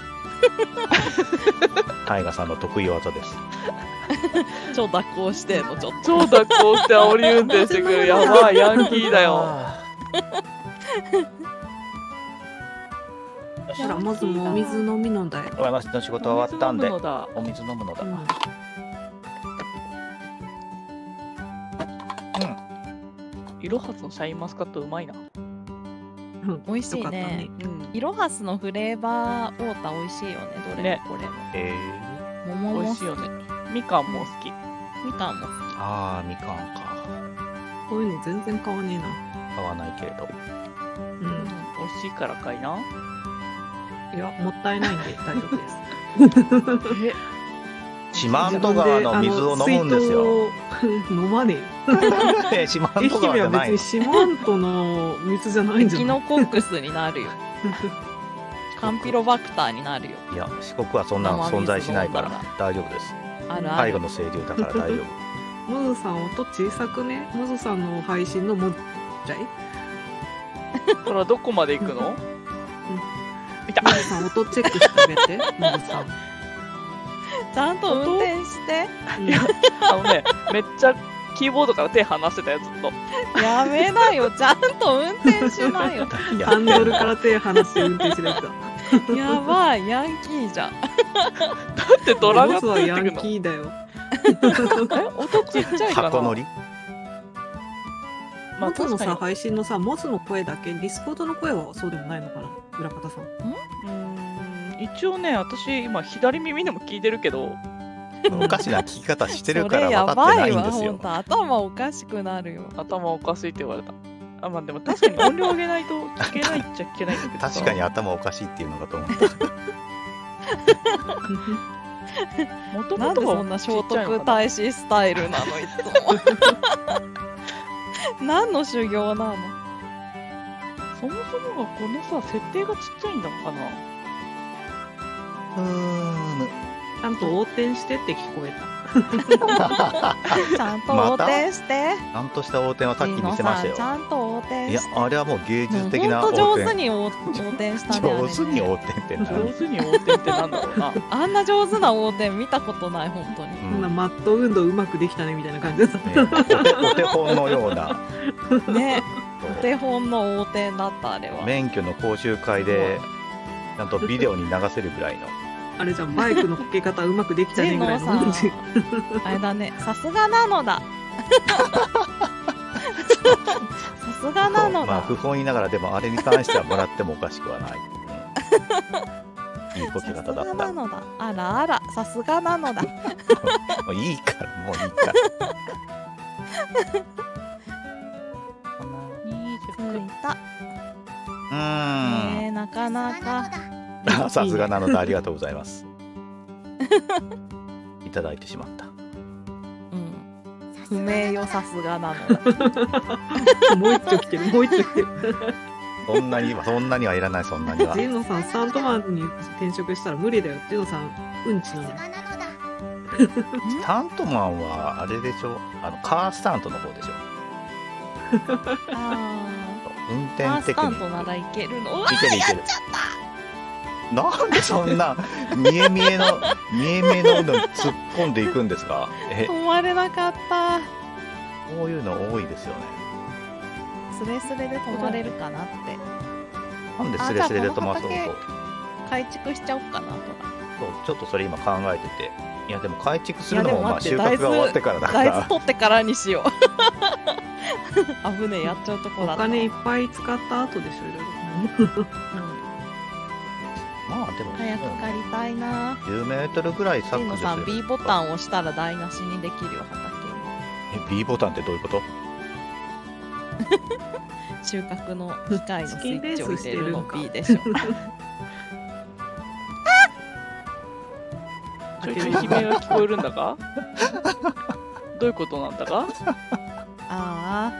タイガさんの得意技です。 超蛇行してんのちょっと。 超蛇行して煽り運転してくる。やばい、ヤンキーだよ。 ほら、まずもうお水飲みのだよ。 私の仕事は終わったんで、 おお水飲むのだ。 うんいろはすのシャインマスカットうまいな。 美味しいね。いろはすのフレーバーウォーター美味しいよね。どれもこれも。 えー、桃も美味しいよね。みかんも好き。 みかんも好き。 ああ、みかんか。 こういうの全然買わねえな。 買わないけれど。 うん。 美味しいからかいな。 いや、もったいないんで大丈夫です。 え四万十川の水を飲むんですよ。 飲まねえよ。四万愛十川じゃ媛はない。 別に四万十の水じゃないんじゃキないノコックスになるよ。カンピロバクターになるよ。 いや、四国はそんなの存在しないから大丈夫です。 あるある。 介護の清流だから大丈夫。 モズさん音小さくね。モズさんの配信のもじゃいこれはどこまで行くの？見た。 モズさん音チェックしてあげて。モズさん。 ちゃんと運転して。 あのね、めっちゃキーボードから手離してたよ、ずっと。 やめなよ、ちゃんと運転しなよ。 ハンドルから手離して運転しないと。 やばい、ヤンキーじゃん。 だってドラがモズはヤンついてくの。 キーだよ。 え、音ちっちゃいかな。 箱乗り。 モズのさ、 まあ確か配信のさ、モズの声だけ、ディスコードの声はそうでもないのかな裏方さん。 にうーん一応ね、私今左耳でも聞いてるけど、 おかしな聞き方してるそかられや分かってばいわ、 ないんですよほん。と。頭おかしくなるよ。 頭おかしいって言われた。あ、まあでも確かに音量上げないと聞けないっちゃ聞けないんだけどさ。 確かに頭おかしいっていうのかと思った。 もとなんでもとそんな聖徳太子スタイルなの、いつも。何の修行なの？ そもそもがこのさ、設定がちっちゃいんだかな。 うーん。 ちゃんと横転してって聞こえた。 ちゃんと横転して。 ちゃんとした横転はさっき見せましたよ。 ちゃんと横転いやして。、 あれはもう芸術的なほんと横転。 上手に横横転したね。あれね上手に横転って上何？ 手に横転ってなんだろうな。 あんな上手な横転見たことない、本当に。 うんこんなマット運動うまくできたねみたいな感じだった。 ねお手本のような。 ね、お手本の横転だった、あれは。 免許の講習会でちゃんとビデオに流せるぐらいの。 あれじゃん、バイクのこけ方うまくできたねぐらいのジンノ感じ。 さんあれだね、さすがなのだ。さすがなのまあだ。 不本意ながらでもあれに関してはもらってもおかしくはない。うん、いいこけさす方だった。もがなのだ。あらあら、さすがなのだ。 ういいからもういいから。 ついた。 うーん。 ねえ、なかなか。 あさすがなのでありがとうございます。いただいてしまった。 うん。不明よ、さすがなのだ。 もう一丁来てる、もう一丁来てる。 そんなにはそんなにはいらないそんなには。 ジンノさん、スタントマンに転職したら無理だよ。ジンノさん、うんちなの。 スタントマンはあれでしょ。あのカースタントの方でしょ。 あ運あ。カース転テクニック。 タントならいけるの。うわいけるいける。なんでそんな見え見えの見え見えののに突っ込んでいくんですか。え、 止まれなかった。 こういうの多いですよね。 スレスレで止まれるかなって。 なんでスレスレで止まそうと。 あじゃあこの改築しちゃおうかなとか。 そうちょっとそれ今考えてて。いやでも改築するのいやでももまあ収待って穫が終わってからだか大豆ら。 取ってからにしよう。危ねえ、やっちゃうとこだった。 お金いっぱい使った後でしょ、いろいろ。 まあでも、 早く借りたいな。 じゅうメートルぐらい削ジーノさん除する。 B ボタンを押したら台無しにできるよ、畑。 え B ボタンってどういうこと？ 収穫の機械のスイッチを入れるの B でチしょ。 ちょいちょい悲鳴が聞こえるんだかどういうことなんだかあ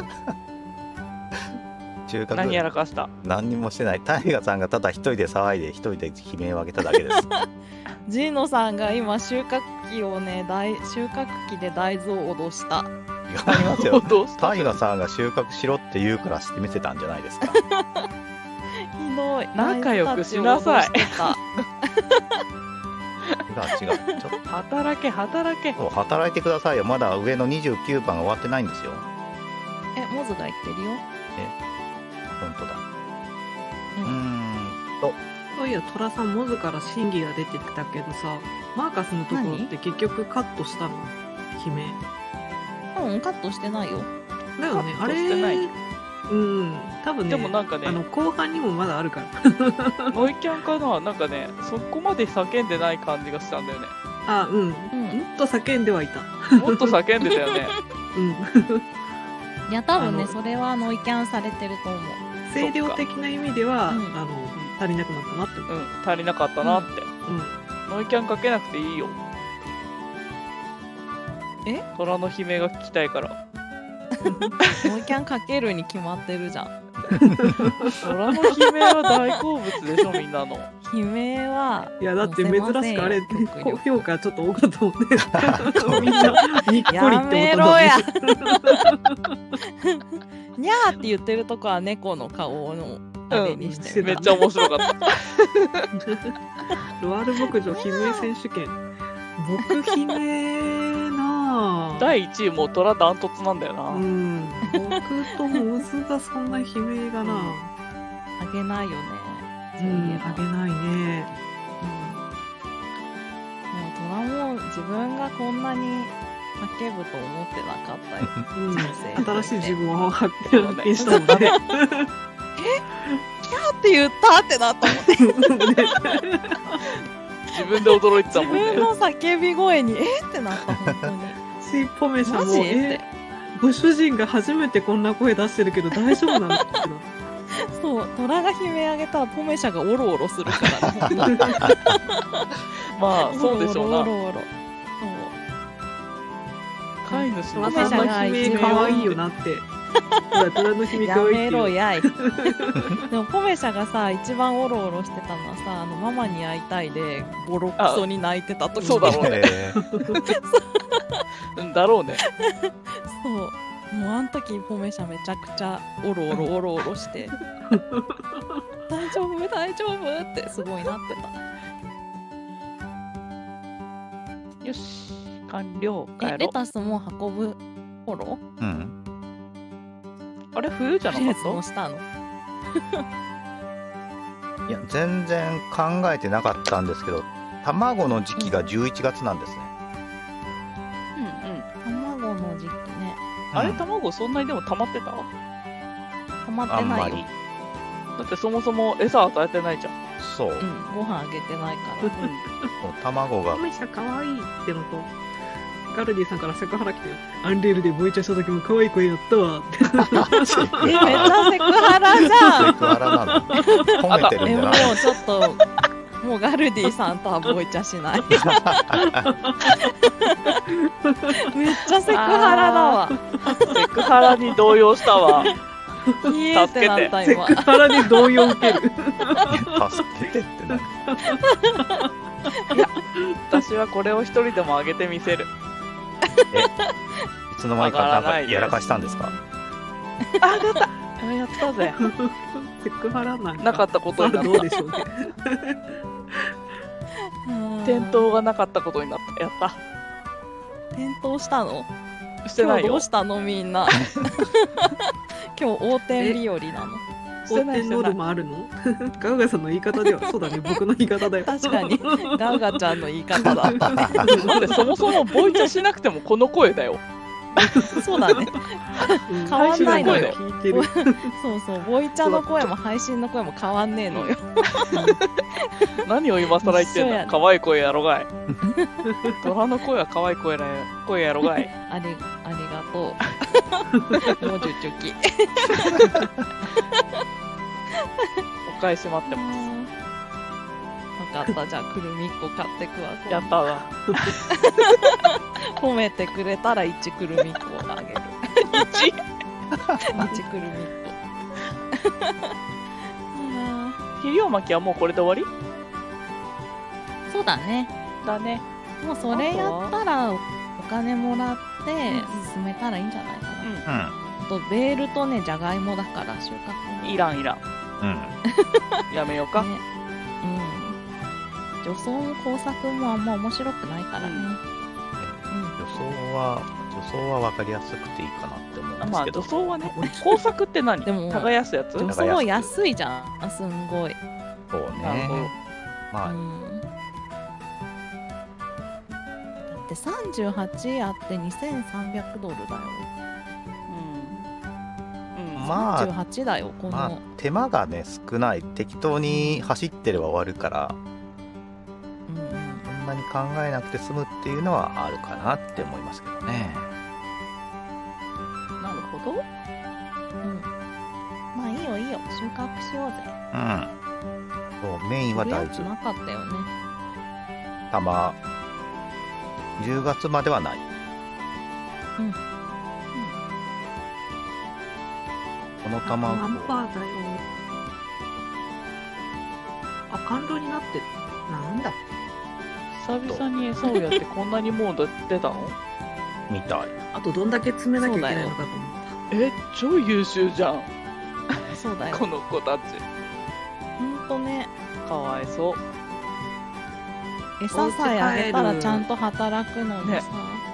収穫何やらかした。 何にもしてない。タイガさんがただ一人で騒いで一人で悲鳴を上げただけです。 あ、ジーノさんが今収穫機をね、大収穫機で大豆を脅した。 違いますよ。 どうしたタイガさんが収穫しろって言うからしてみせたんじゃないですか。 ひどい。 仲良くしなさい違う違う。ちょっ働け働け。 と働いてくださいよ。まだ上のにじゅうきゅうばんが終わってないんですよ。 え、モズが言ってるよ。 本当だ。 ううんーんと、 そういや、トラさん、モズから審議が出てきたけどさ、マーカスのところって結局カットしたの？悲鳴。 うん、カットしてないよ。 だよね、あれカットしてない。 うん、多分ね、 でもなんかねあの後半にもまだあるから。 ノイキャンかな、なんかね、そこまで叫んでない感じがしたんだよね。 あ、うん。 うんもっと叫んではいた。 もっと叫んでたよね。 うん。 いや、多分ね、 あのそれはノイキャンされてると思う。 声量的な意味では、 うんあの、足りなくなったなって思う。 うん、足りなかったなって。 うん。 ノイキャンかけなくていいよ。 え？ 虎の悲鳴が聞きたいから。 ノイキャンかけるに決まってるじゃん。 虎の悲鳴は大好物でしょ、みんなの。 悲鳴は、 いや、だって珍しくあれ、 載せませんよ高評価ちょっと多かったもんね。みんな、にっこりってやめろ音だやね。 にゃーって言ってるとこは猫の顔のあれにしてるうんめっちゃ面白かった。 ロワール牧場悲鳴選手権。僕悲鳴なぁ。 だいいちいもう虎ダントツなんだよな。 うん。僕とモズがそんな悲鳴がなぁ。 あげないよね。 うん、あげないね。 うん。もう虎も自分がこんなに叫ぶと思ってなかったよ。 うん。 人生新しい自分を発見したもんね。 キャーって言ったってなったもんね。 自分で驚いてた自もんね分。の叫び声にえーってなった本当に。 シーポメさんも、 マジってえ、ご主人が初めてこんな声出してるけど大丈夫なのってな。 そう、虎が悲鳴あげたらポメシャがオロオロするからね。本当にまあ、そうでしょうな。 オロオロオロオロ飼い主トのラさんの悲鳴可愛いよなって。ほら、トラの悲鳴や可愛いめっていう。 ろやい。でもポメシャがさ、一番オロオロしてたのはさ、あのママに会いたいでボロクソに泣いてた時。 そうだろうね。 えうんだろうね。 そう。もうあの時ポメシャめちゃくちゃオロオロオロオロして大丈夫大丈夫ってすごいなってた。 よし、完了。帰え、 ろう。 レタスも運ぶ頃ーうん。 あれ、冬じゃなかっとりあえずもうしたの。 いや、全然考えてなかったんですけど、卵の時期がじゅういちがつなんですね。 うんうん。 卵の時期ね。 あれ、 うん卵そんなにでも溜まってた？ 溜まっあんまりてないよ。。 だってそもそも餌与えてないじゃん。 そう。 うん、ご飯あげてないから。 卵がポメシャ可愛いってのと、ガルディさんからセクハラ来てよ。アンレールでボイチャした時も可愛い声やったわって。 え、めっちゃセクハラじゃセん。 クハラなの。褒めてるえ、もうんじゃない。 ちょっと、もうガルディさんとはボイチャしない。めっちゃセクハラだわ。 セクハラに動揺したわ。 ひえってなった今。 セクハラに動揺を受ける。 助けてって何？ 私はこれを一人でもあげてみせる。 え、いつの間にかなんかやらかしたんですか？ あ、やったあやったぜ。 セクハラなんかなかったことになっどうでしょうね。 うんた。転倒がなかったことになった。やった。 転倒したの？ してないよ今日どう。したのみんな。今日横転日和なの。 してないしてない横転ノル。マあるの？ガウガさんの言い方では、そうだね、僕の言い方だよ。 確かにガウガちゃんの言い方だったね。 だってそもそもボイチャしなくてもこの声だよ。 そうだね。 うん変わんないのよ配信の声聞いてる。 そうそう、ボイチャの声も配信の声も変わんねえのよ。 何を今更言ってん一緒やねだ。可愛い声やろがい。ドラの声は可愛い声や声やろがい。 ありありがとう。もうじゅっちょき。 お返し待ってます。 分かった、じゃあくるみっこ買ってくわ。 やったわ。 褒めてくれたらいちくるみっこあげる。 いちいちくるみっこ。 肥料巻きはもうこれで終わそうだね。 りだね。 もうそれやったらお金もらって進めたらいいんじゃないかな。 うあとベールとね、じゃがいもだから収穫もん。いらんいらん。 うんうんやめようか。 ね、うん。女装も工作もあんま面白くないからね。うん。 女装は女装は分かりやすくていいかなって思うんでますあけど、 女装はね、工作って何？ でも耕すやつ？ 女装安いじゃん、すんごい。 そうなるほどね。まあ、 うん。だってさんじゅうはちあってにせんさんびゃくドルだよ。 うん。うん。 まあさんじゅうはちだよ、この。 まあ手間がね少ない、適当に走ってれば終わるから、 うんうん。 そんなに考えなくて済むっていうのはあるかなって思いますけどね。 なるほど。 うん。まあいいよいいよ、収穫しようぜ。 うん。そうメインは大豆。 売るやつなかったよね。 玉じゅうがつまではない。 うん。うん。 この卵ナンパーだよ。あ、甘露になってる。なんだ。 久々に餌をやってこんなにもう出たの？ みたい。 あとどんだけ詰めなきゃいけないのかと思っえ、超優秀じゃん。 そうだよ。 この子たち。 ほんとね。 かわいそう。 餌さえあげたお家帰るらちゃんと働くのにさ。 ね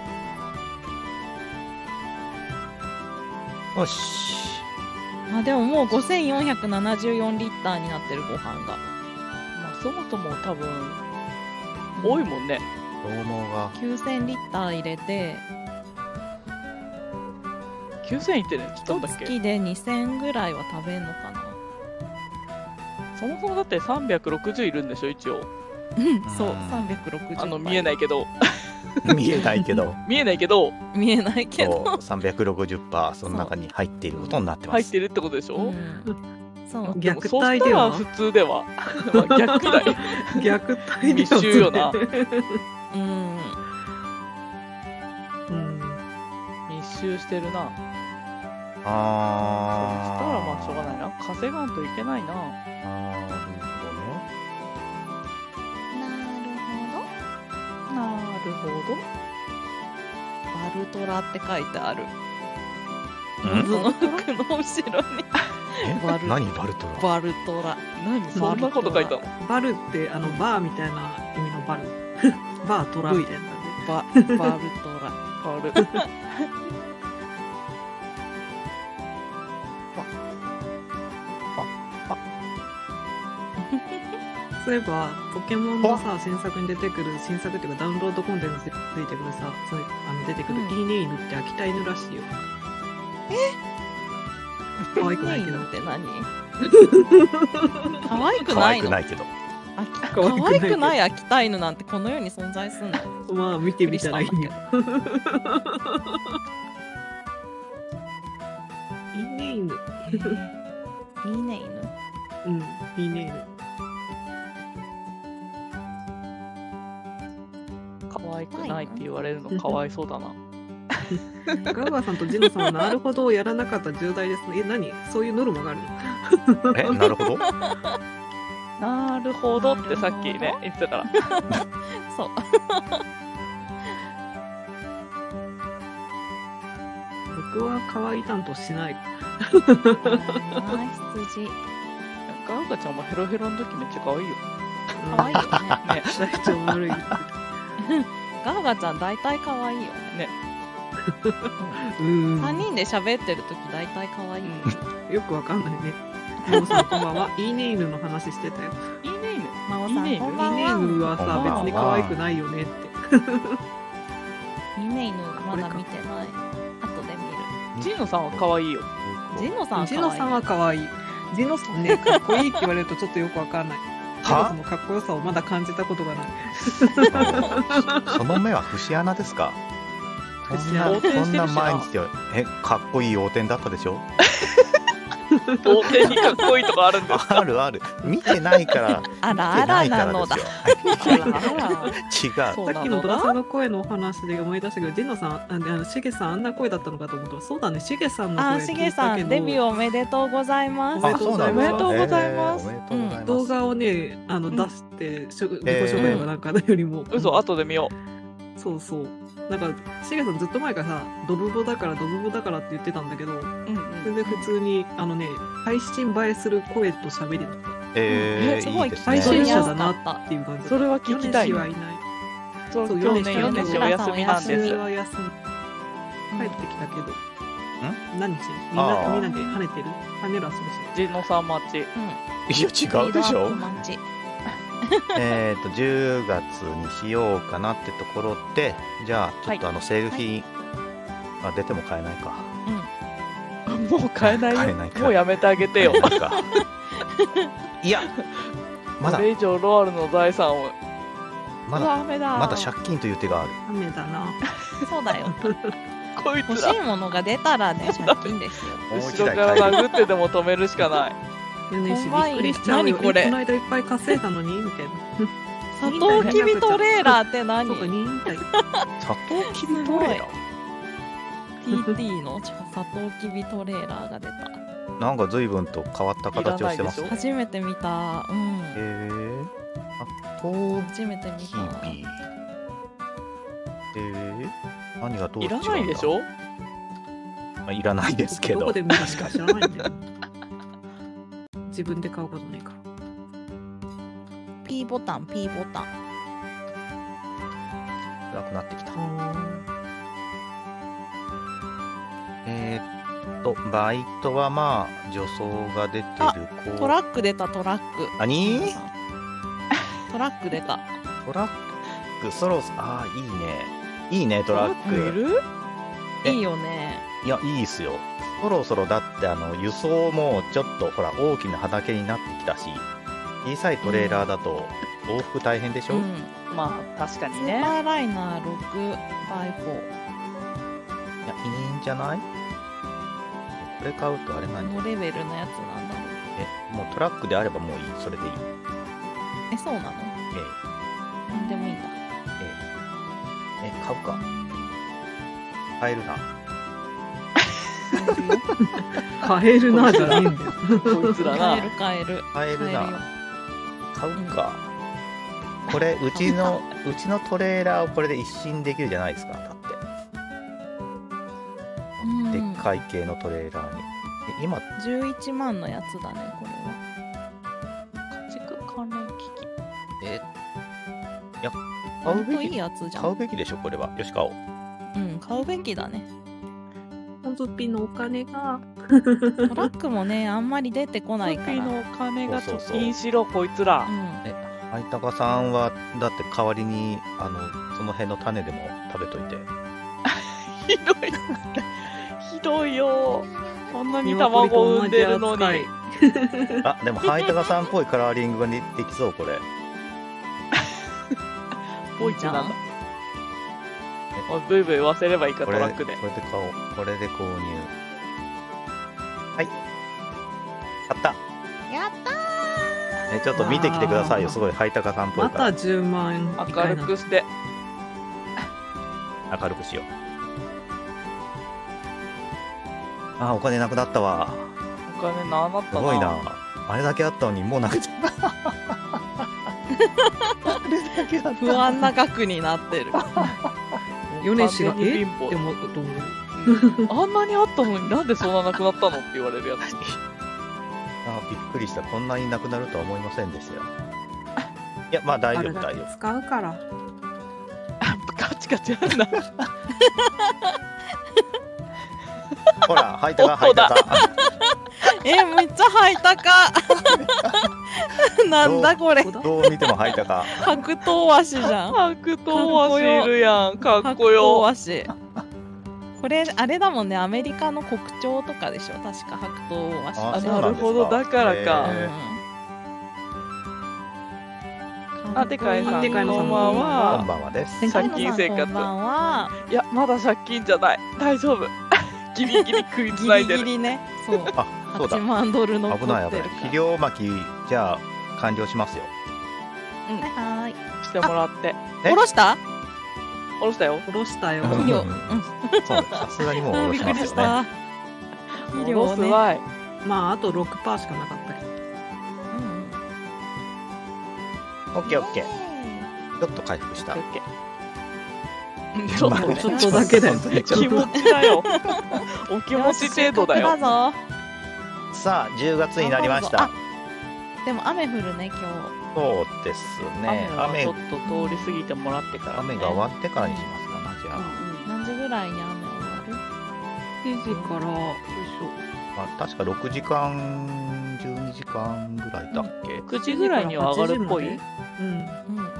よし。 あ、でももうごせんよんひゃくななじゅうよんリッターになってるご飯が。 まあそもそも多分多いもんね。 どうもがきゅうせんリッター入れて、 きゅうせんいってね、つったん一だっけ？ 月でにせんぐらいは食べんのかな。 そもそもだってさんびゃくろくじゅういるんでしょ一応。 うん、そうう、んさんびゃくろくじゅう。 あの見えないけど見えないけど見えないけど見えないけど。 そう さんびゃくろくじゅっパーセント その中に入っていることになってます。 入ってるってことでしょ？ うん、そう。 た。 でも虐待ではそしたら普通ではまあ虐待虐待では密集よな。 うん。 うん。 密集してるな。そしたらあまあしょうがないな。稼がんといけないな。 なるほどね。 なるなるほど。 ほど。バルトラって書いてある。 んその服の後ろに。 えバル何バルトラ？ バルトラ。 何そんなこと書いたの？ バルってあのバーみたいな意味のバル。バートラみたいなんで。 ババルトラ。 ある。 そういえばポケモンのさ新作に出てくる新作っていうかダウンロードコンテンツでついてくるさそういうあの出てくるうんいいね犬って秋田犬らしいよ。可愛くないけどいいのって何？可愛く可ないの？ 愛くないけど。 あき可愛くない可愛くない秋田犬なんてこの世に存在すんの？ まあ見てみたらいいよ。いいね犬。 いいね犬。 うんいいね可愛くないって言われるのかわいそうだな。 犬。ガーガーさんとジノさんはなるほどをやらなかった重大ですね。え何そういうノルマがあるの？ えなるほど。 なるほどってさっきね言ってたから。 そう。 僕は可愛い担当しない。 あー羊。 ガーガちゃんもヘロヘロの時めっちゃ可愛いよ。 可愛いよね。 ね。 体調悪い。 ガーガちゃん大体可愛いよね。 ね。 うん。 さんにんで喋ってる時大体可愛い。 よくわかんないね。モモさんこんばんは。いいね犬の話してたよ。 いいね犬。 真央さんいいねこんばんいいね犬は。 はさこんばんは別に可愛くないよねって。 いいねね犬まだ見てない。後で見る。 ジーノさんは可愛いよ。 ジノさんジノさんは可愛い。ジノさんね、かっこいいって言われるとちょっとよくわかんない。ジノさんのかっこよさをまだ感じたことがない。 その目は節穴ですか？そんな横転そんなしてるしな毎日でえかっこいい横転だったでしょ？ 童貞にかっこいいとこあるんですか？ あるある。見てないからあらあ見てないらなのだ。 からですよ。 あらあら。 違う。 そうさっきのなのだドラさんの声のお話で思い出したけど、ジノさん、ああのしげさんあんな声だったのかと思ったら、そうだね、しげさんの声あ、しげさんデビューおめでとうございます。 おめでとうございますおめでとうございますえーおめでとうございます。 動画をね、あのうん出して、しょ自己紹介はなんかのよりも、 嘘、後で見よそうそう。なんか、しげさんずっと前からさ、ドブボだから、ドブボだからって言ってたんだけど、 う。うん全然普通に、あのね、配信映えする声と喋りだった。 えー、 えすごいいいです配信ね。 者だなっていう感じ。 それは聞きたい米氏はいない。 そう、 そう去年、 米米氏氏お休みなんです休み。は休み。帰ってきたけど。何してるみんな、 あーみんなで跳ねてる跳ねる遊びしてジーノさん待ち。 いや違うでしょ。えっとじゅうがつにしようかなってところで、じゃあちょっとあのセルフィー、あ出ても買えないか。 もう買えないよ。 買えないかもうやめてあげてよ。 買えないかいやまだこれ以上ロアルの財産を。 まだダメだ。 まだ借金という手がある。 ダメだな。 そうだよ。 こいつら欲しいものが出たらね、借金ですよ。 もう一後ろから台買える。 殴ってでも止めるしかない。 米氏び怖いっくりしちゃうよ。 何これこの間いっぱい稼いだのにみたいな。 サトウキビトレーラーって何？ そうか、にみたい。 サトウキビトレーラティーティー のサトウキビトレーラーが出た。 ーなんか随分と変わった形をしてますいらないでしょ。 初めて見た。うん。 へえ。サトウ初めて見キた。 ビ。えー、何がどう違いうんだらないでしょ？ まあいらないですけど。 どこで見るしか知らないんだよ。自分で買うことないから。 P ボタン、P ボタン。 暗くなってきた。えー、っと、バイトはまあ、女装が出てる子。 トラック出た、トラック。 何トラック出た。 トラック、そろそろ、ああ、いいね。いいね、トラック。 いる？ えいいよね。 いや、いいっすよ。そろそろだって、あの、輸送もちょっと、ほら、大きな畑になってきたし、小さいトレーラーだと、往復大変でしょ、 うん。 まあ確かスーにね。 パーライナーろくバイフォー。 いや、いいんじゃないこれ買うとあれこなんじゃのレベルのやつなんだろう。 え、もうトラックであればもういい。それでいい。 え、そうなの？ えなんでもいいんだ。 え、え、え、買うか。買えるな。 買えるなじゃないんだよ。 こいつらな買える。買える。 買える買えるよな。買うか。これ、うちの、うちのトレーラーをこれで一新できるじゃないですか。だって。 うんでっかい系のトレーラーに。え今、 じゅういちまんのやつだね、これは。 家畜関連機器。 え、いや、買うべきほんといい、やつじゃ。 買うんべきでしょ、これは。よし、買おう。 うん、買うべきだね。 ホズピのお金が。 トラックもね、あんまり出てこないから。 コピーのお金がそうそうそう貯金しろ、こいつら。 うん。 はい、たかさんは、だって代わりに、あの、その辺の種でも食べといて。 ひどい。ひどいよ。こんなに卵を産んでるのに。 あ、でも、ハイタカさんっぽいカラーリングがでできそう、これ。 ポイチなんだ。おい、ブイブイ言わせればいいか、 これトラックで。 これで買おう。これで購入。はい。買った。 やったね、ちょっと見てきてくださいよ。すごいハイタカさんっぽいまから。 たじゅうまん円以下明になった。 るくして。 明るくしよう。あ、お金なくなったわ。 お金ななったな。 すごいな。あれだけあったのに、もうなくなった。あれだけあった。 不安な額になってる。 米氏が、 完全にえ貧乏って思うと思う。 あんなにあったのになんでそんななくなったのって言われるやつ。 あ、びっくりした。こんなになくなるとは思いませんでしたよ。いや、まあ大丈夫、 あれだけ大丈夫。 使うから。 カチカチあんな。 ほら、ハイタカ、ハイタカ。 え、めっちゃハイタカ。 なんだこれ。 どこだどう見ても履いたか。 白桃和紙じゃん。 白桃和紙いるやん。かっこ白桃よ。 和紙。これあれだもんね、アメリカの国鳥とかでしょ、確か白桃和紙。 ああ、 そうなんですかなるほど、だからか。 へあ、でかいさん、 でかいのさんこんばんこんは。 ばんはです。 でかいの借金生活さんこんばんは。 いや、まだ借金じゃない。大丈夫。ギリギリ食いつギリないでる。 ギリね。そう。 あ、そうだはち。まんドル残って危ない危ない。 るから。 肥料巻きじゃあ完了しますよ。 うんはいはーい。 してもらって。 え下ろした？ 下ろしたよ。 下ろしたよ。 うん肥料。 ううんん。 そうさすがにもう下ろしびっくりしますよね。 た。肥料下ろをね。 すわい。 まあ、あと ろくパーセント しかなかったけど。 うん。 オッケーオッケー。ちょっと回復したオ。ッケー。ちょっとねちょっとだけだよ。 気持ちだよ。お気持ち程度だよ。 よし収穫だぞ。 さあじゅうがつになりました。 でも雨降るね今日。 そうですね。雨雨はちょっと通り過ぎてもらってから、ね。 雨が終わってからにしますかな、じゃあ。 何時ぐらいに雨終わる？ しちじから、よいしまあ、確かろくじかん、じゅうにじかんぐらいだっけ、 くじぐらいには上がるっぽい。 ょ。うん。 うん。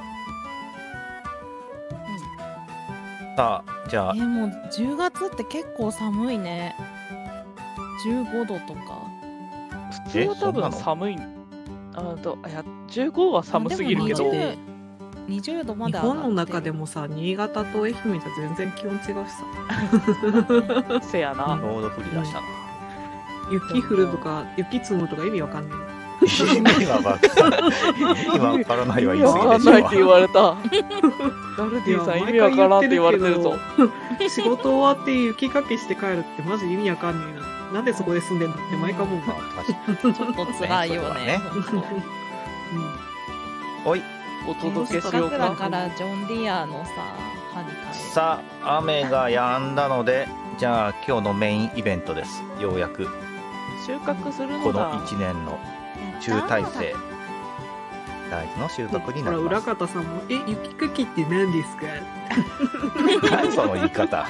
さあ、じゃあえ、もうじゅうがつって結構寒いね。じゅうごどとか。 普通は多分寒い。あと、いや、じゅうごは寒すぎるけど。 あでもにじゅうどま日で上がってる。 本の中でもさ、新潟と愛媛じゃ全然気温違うしさ。 せやな。 ちょうど降り出したな。 雪降るとか、雪積むとか意味わかんない。 意味がわかんない。今わからないは言いわ過ぎかんないってでしょ言われた。ダルディさん、意味わからんって言われてるぞ。 仕事終わって雪かきして帰るってマジ意味わかんないな。なんでそこで住んでんだって毎回思う。 まあ確かに。 ちょっと辛いよね。 おい、 お届けしせっかくだようか。 からジョン・ディアのさ、歯に変える。 さあ、雨が止んだので、じゃあ今日のメインイベントです。ようやく、 収穫するこののだ。 いちねんの集大成、大豆の収穫にほら、裏なります。 方さんも、え、雪かきって何ですか何その言い方。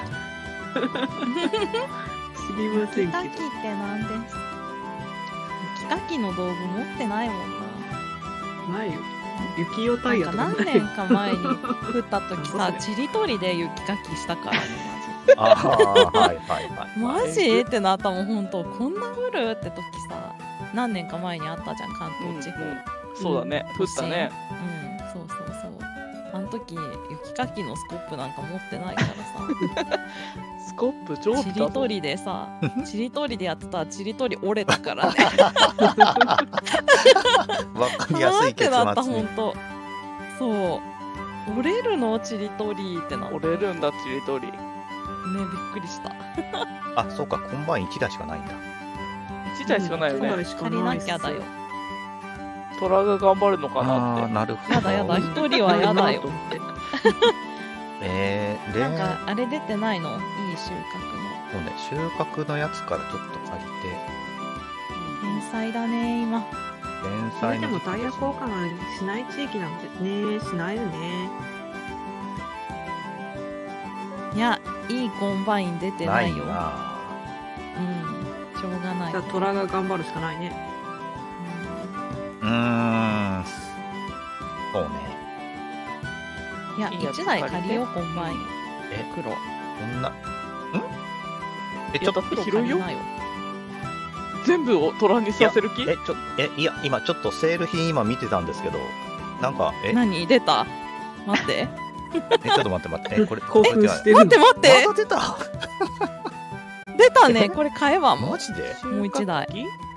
知りませんけど。 雪かきって何です？雪かきの道具持ってないもんな。 ないよ。雪用タイヤとかなんかない。 何年か前に降った時さ、ちりとりで雪かきしたからね、 ああ、はいはいはい。 マジ。マジってなったもん、ほんと。こんな降るって時さ、何年か前にあったじゃん、関うん東地方。 うんそうだね。降ったね。 うん、そうそうそう。あの時、雪かきのスコップなんか持ってないからさ、 スコップ常備だぞちりと。りでさ、ちりとりでやってたらちりとり折れたからね。 わかりやすい結はーってなった、 末に。 ほんと。そう。折れるのちりとりってなって。 折れるんだ、ちりとり。 ね、びっくりした。 あ、そうか、コンバインいちだいしかないんだ。 一台しかないよね。 しか借りなっすないきゃだよ。 トラが頑張るのかなああ、 って。 なるほど。 やだやだ、一人はやだよと。思って。 えー、で、 なんか、あれ出てないの？いい収穫の。 そうね、収穫のやつからちょっと借りて、 天才だね、今。 連それ載のでもタイヤ交換なんてしない地域なんてね、しないよね。 いや、いいコンバイン出てなないよ。 いな。 うん。しょうがない。 じゃあトラが頑張るしかないね。 うーん。そうね。 いや、 いいやつ一台借りよう、コンバイン。 え、 黒。 こんな、んえ、ちょっと、 いや広いよ黒借りなよ。 全部をトラにさせる気え、ちょ、え、いや、今ちょっとセール品今見てたんですけど、なんか、え、 何出た？待って。 え、ちょっと待って待って、え、これ、 興奮してる待って待ってまた出た出たね。これ買えばもマジでもう一台収穫機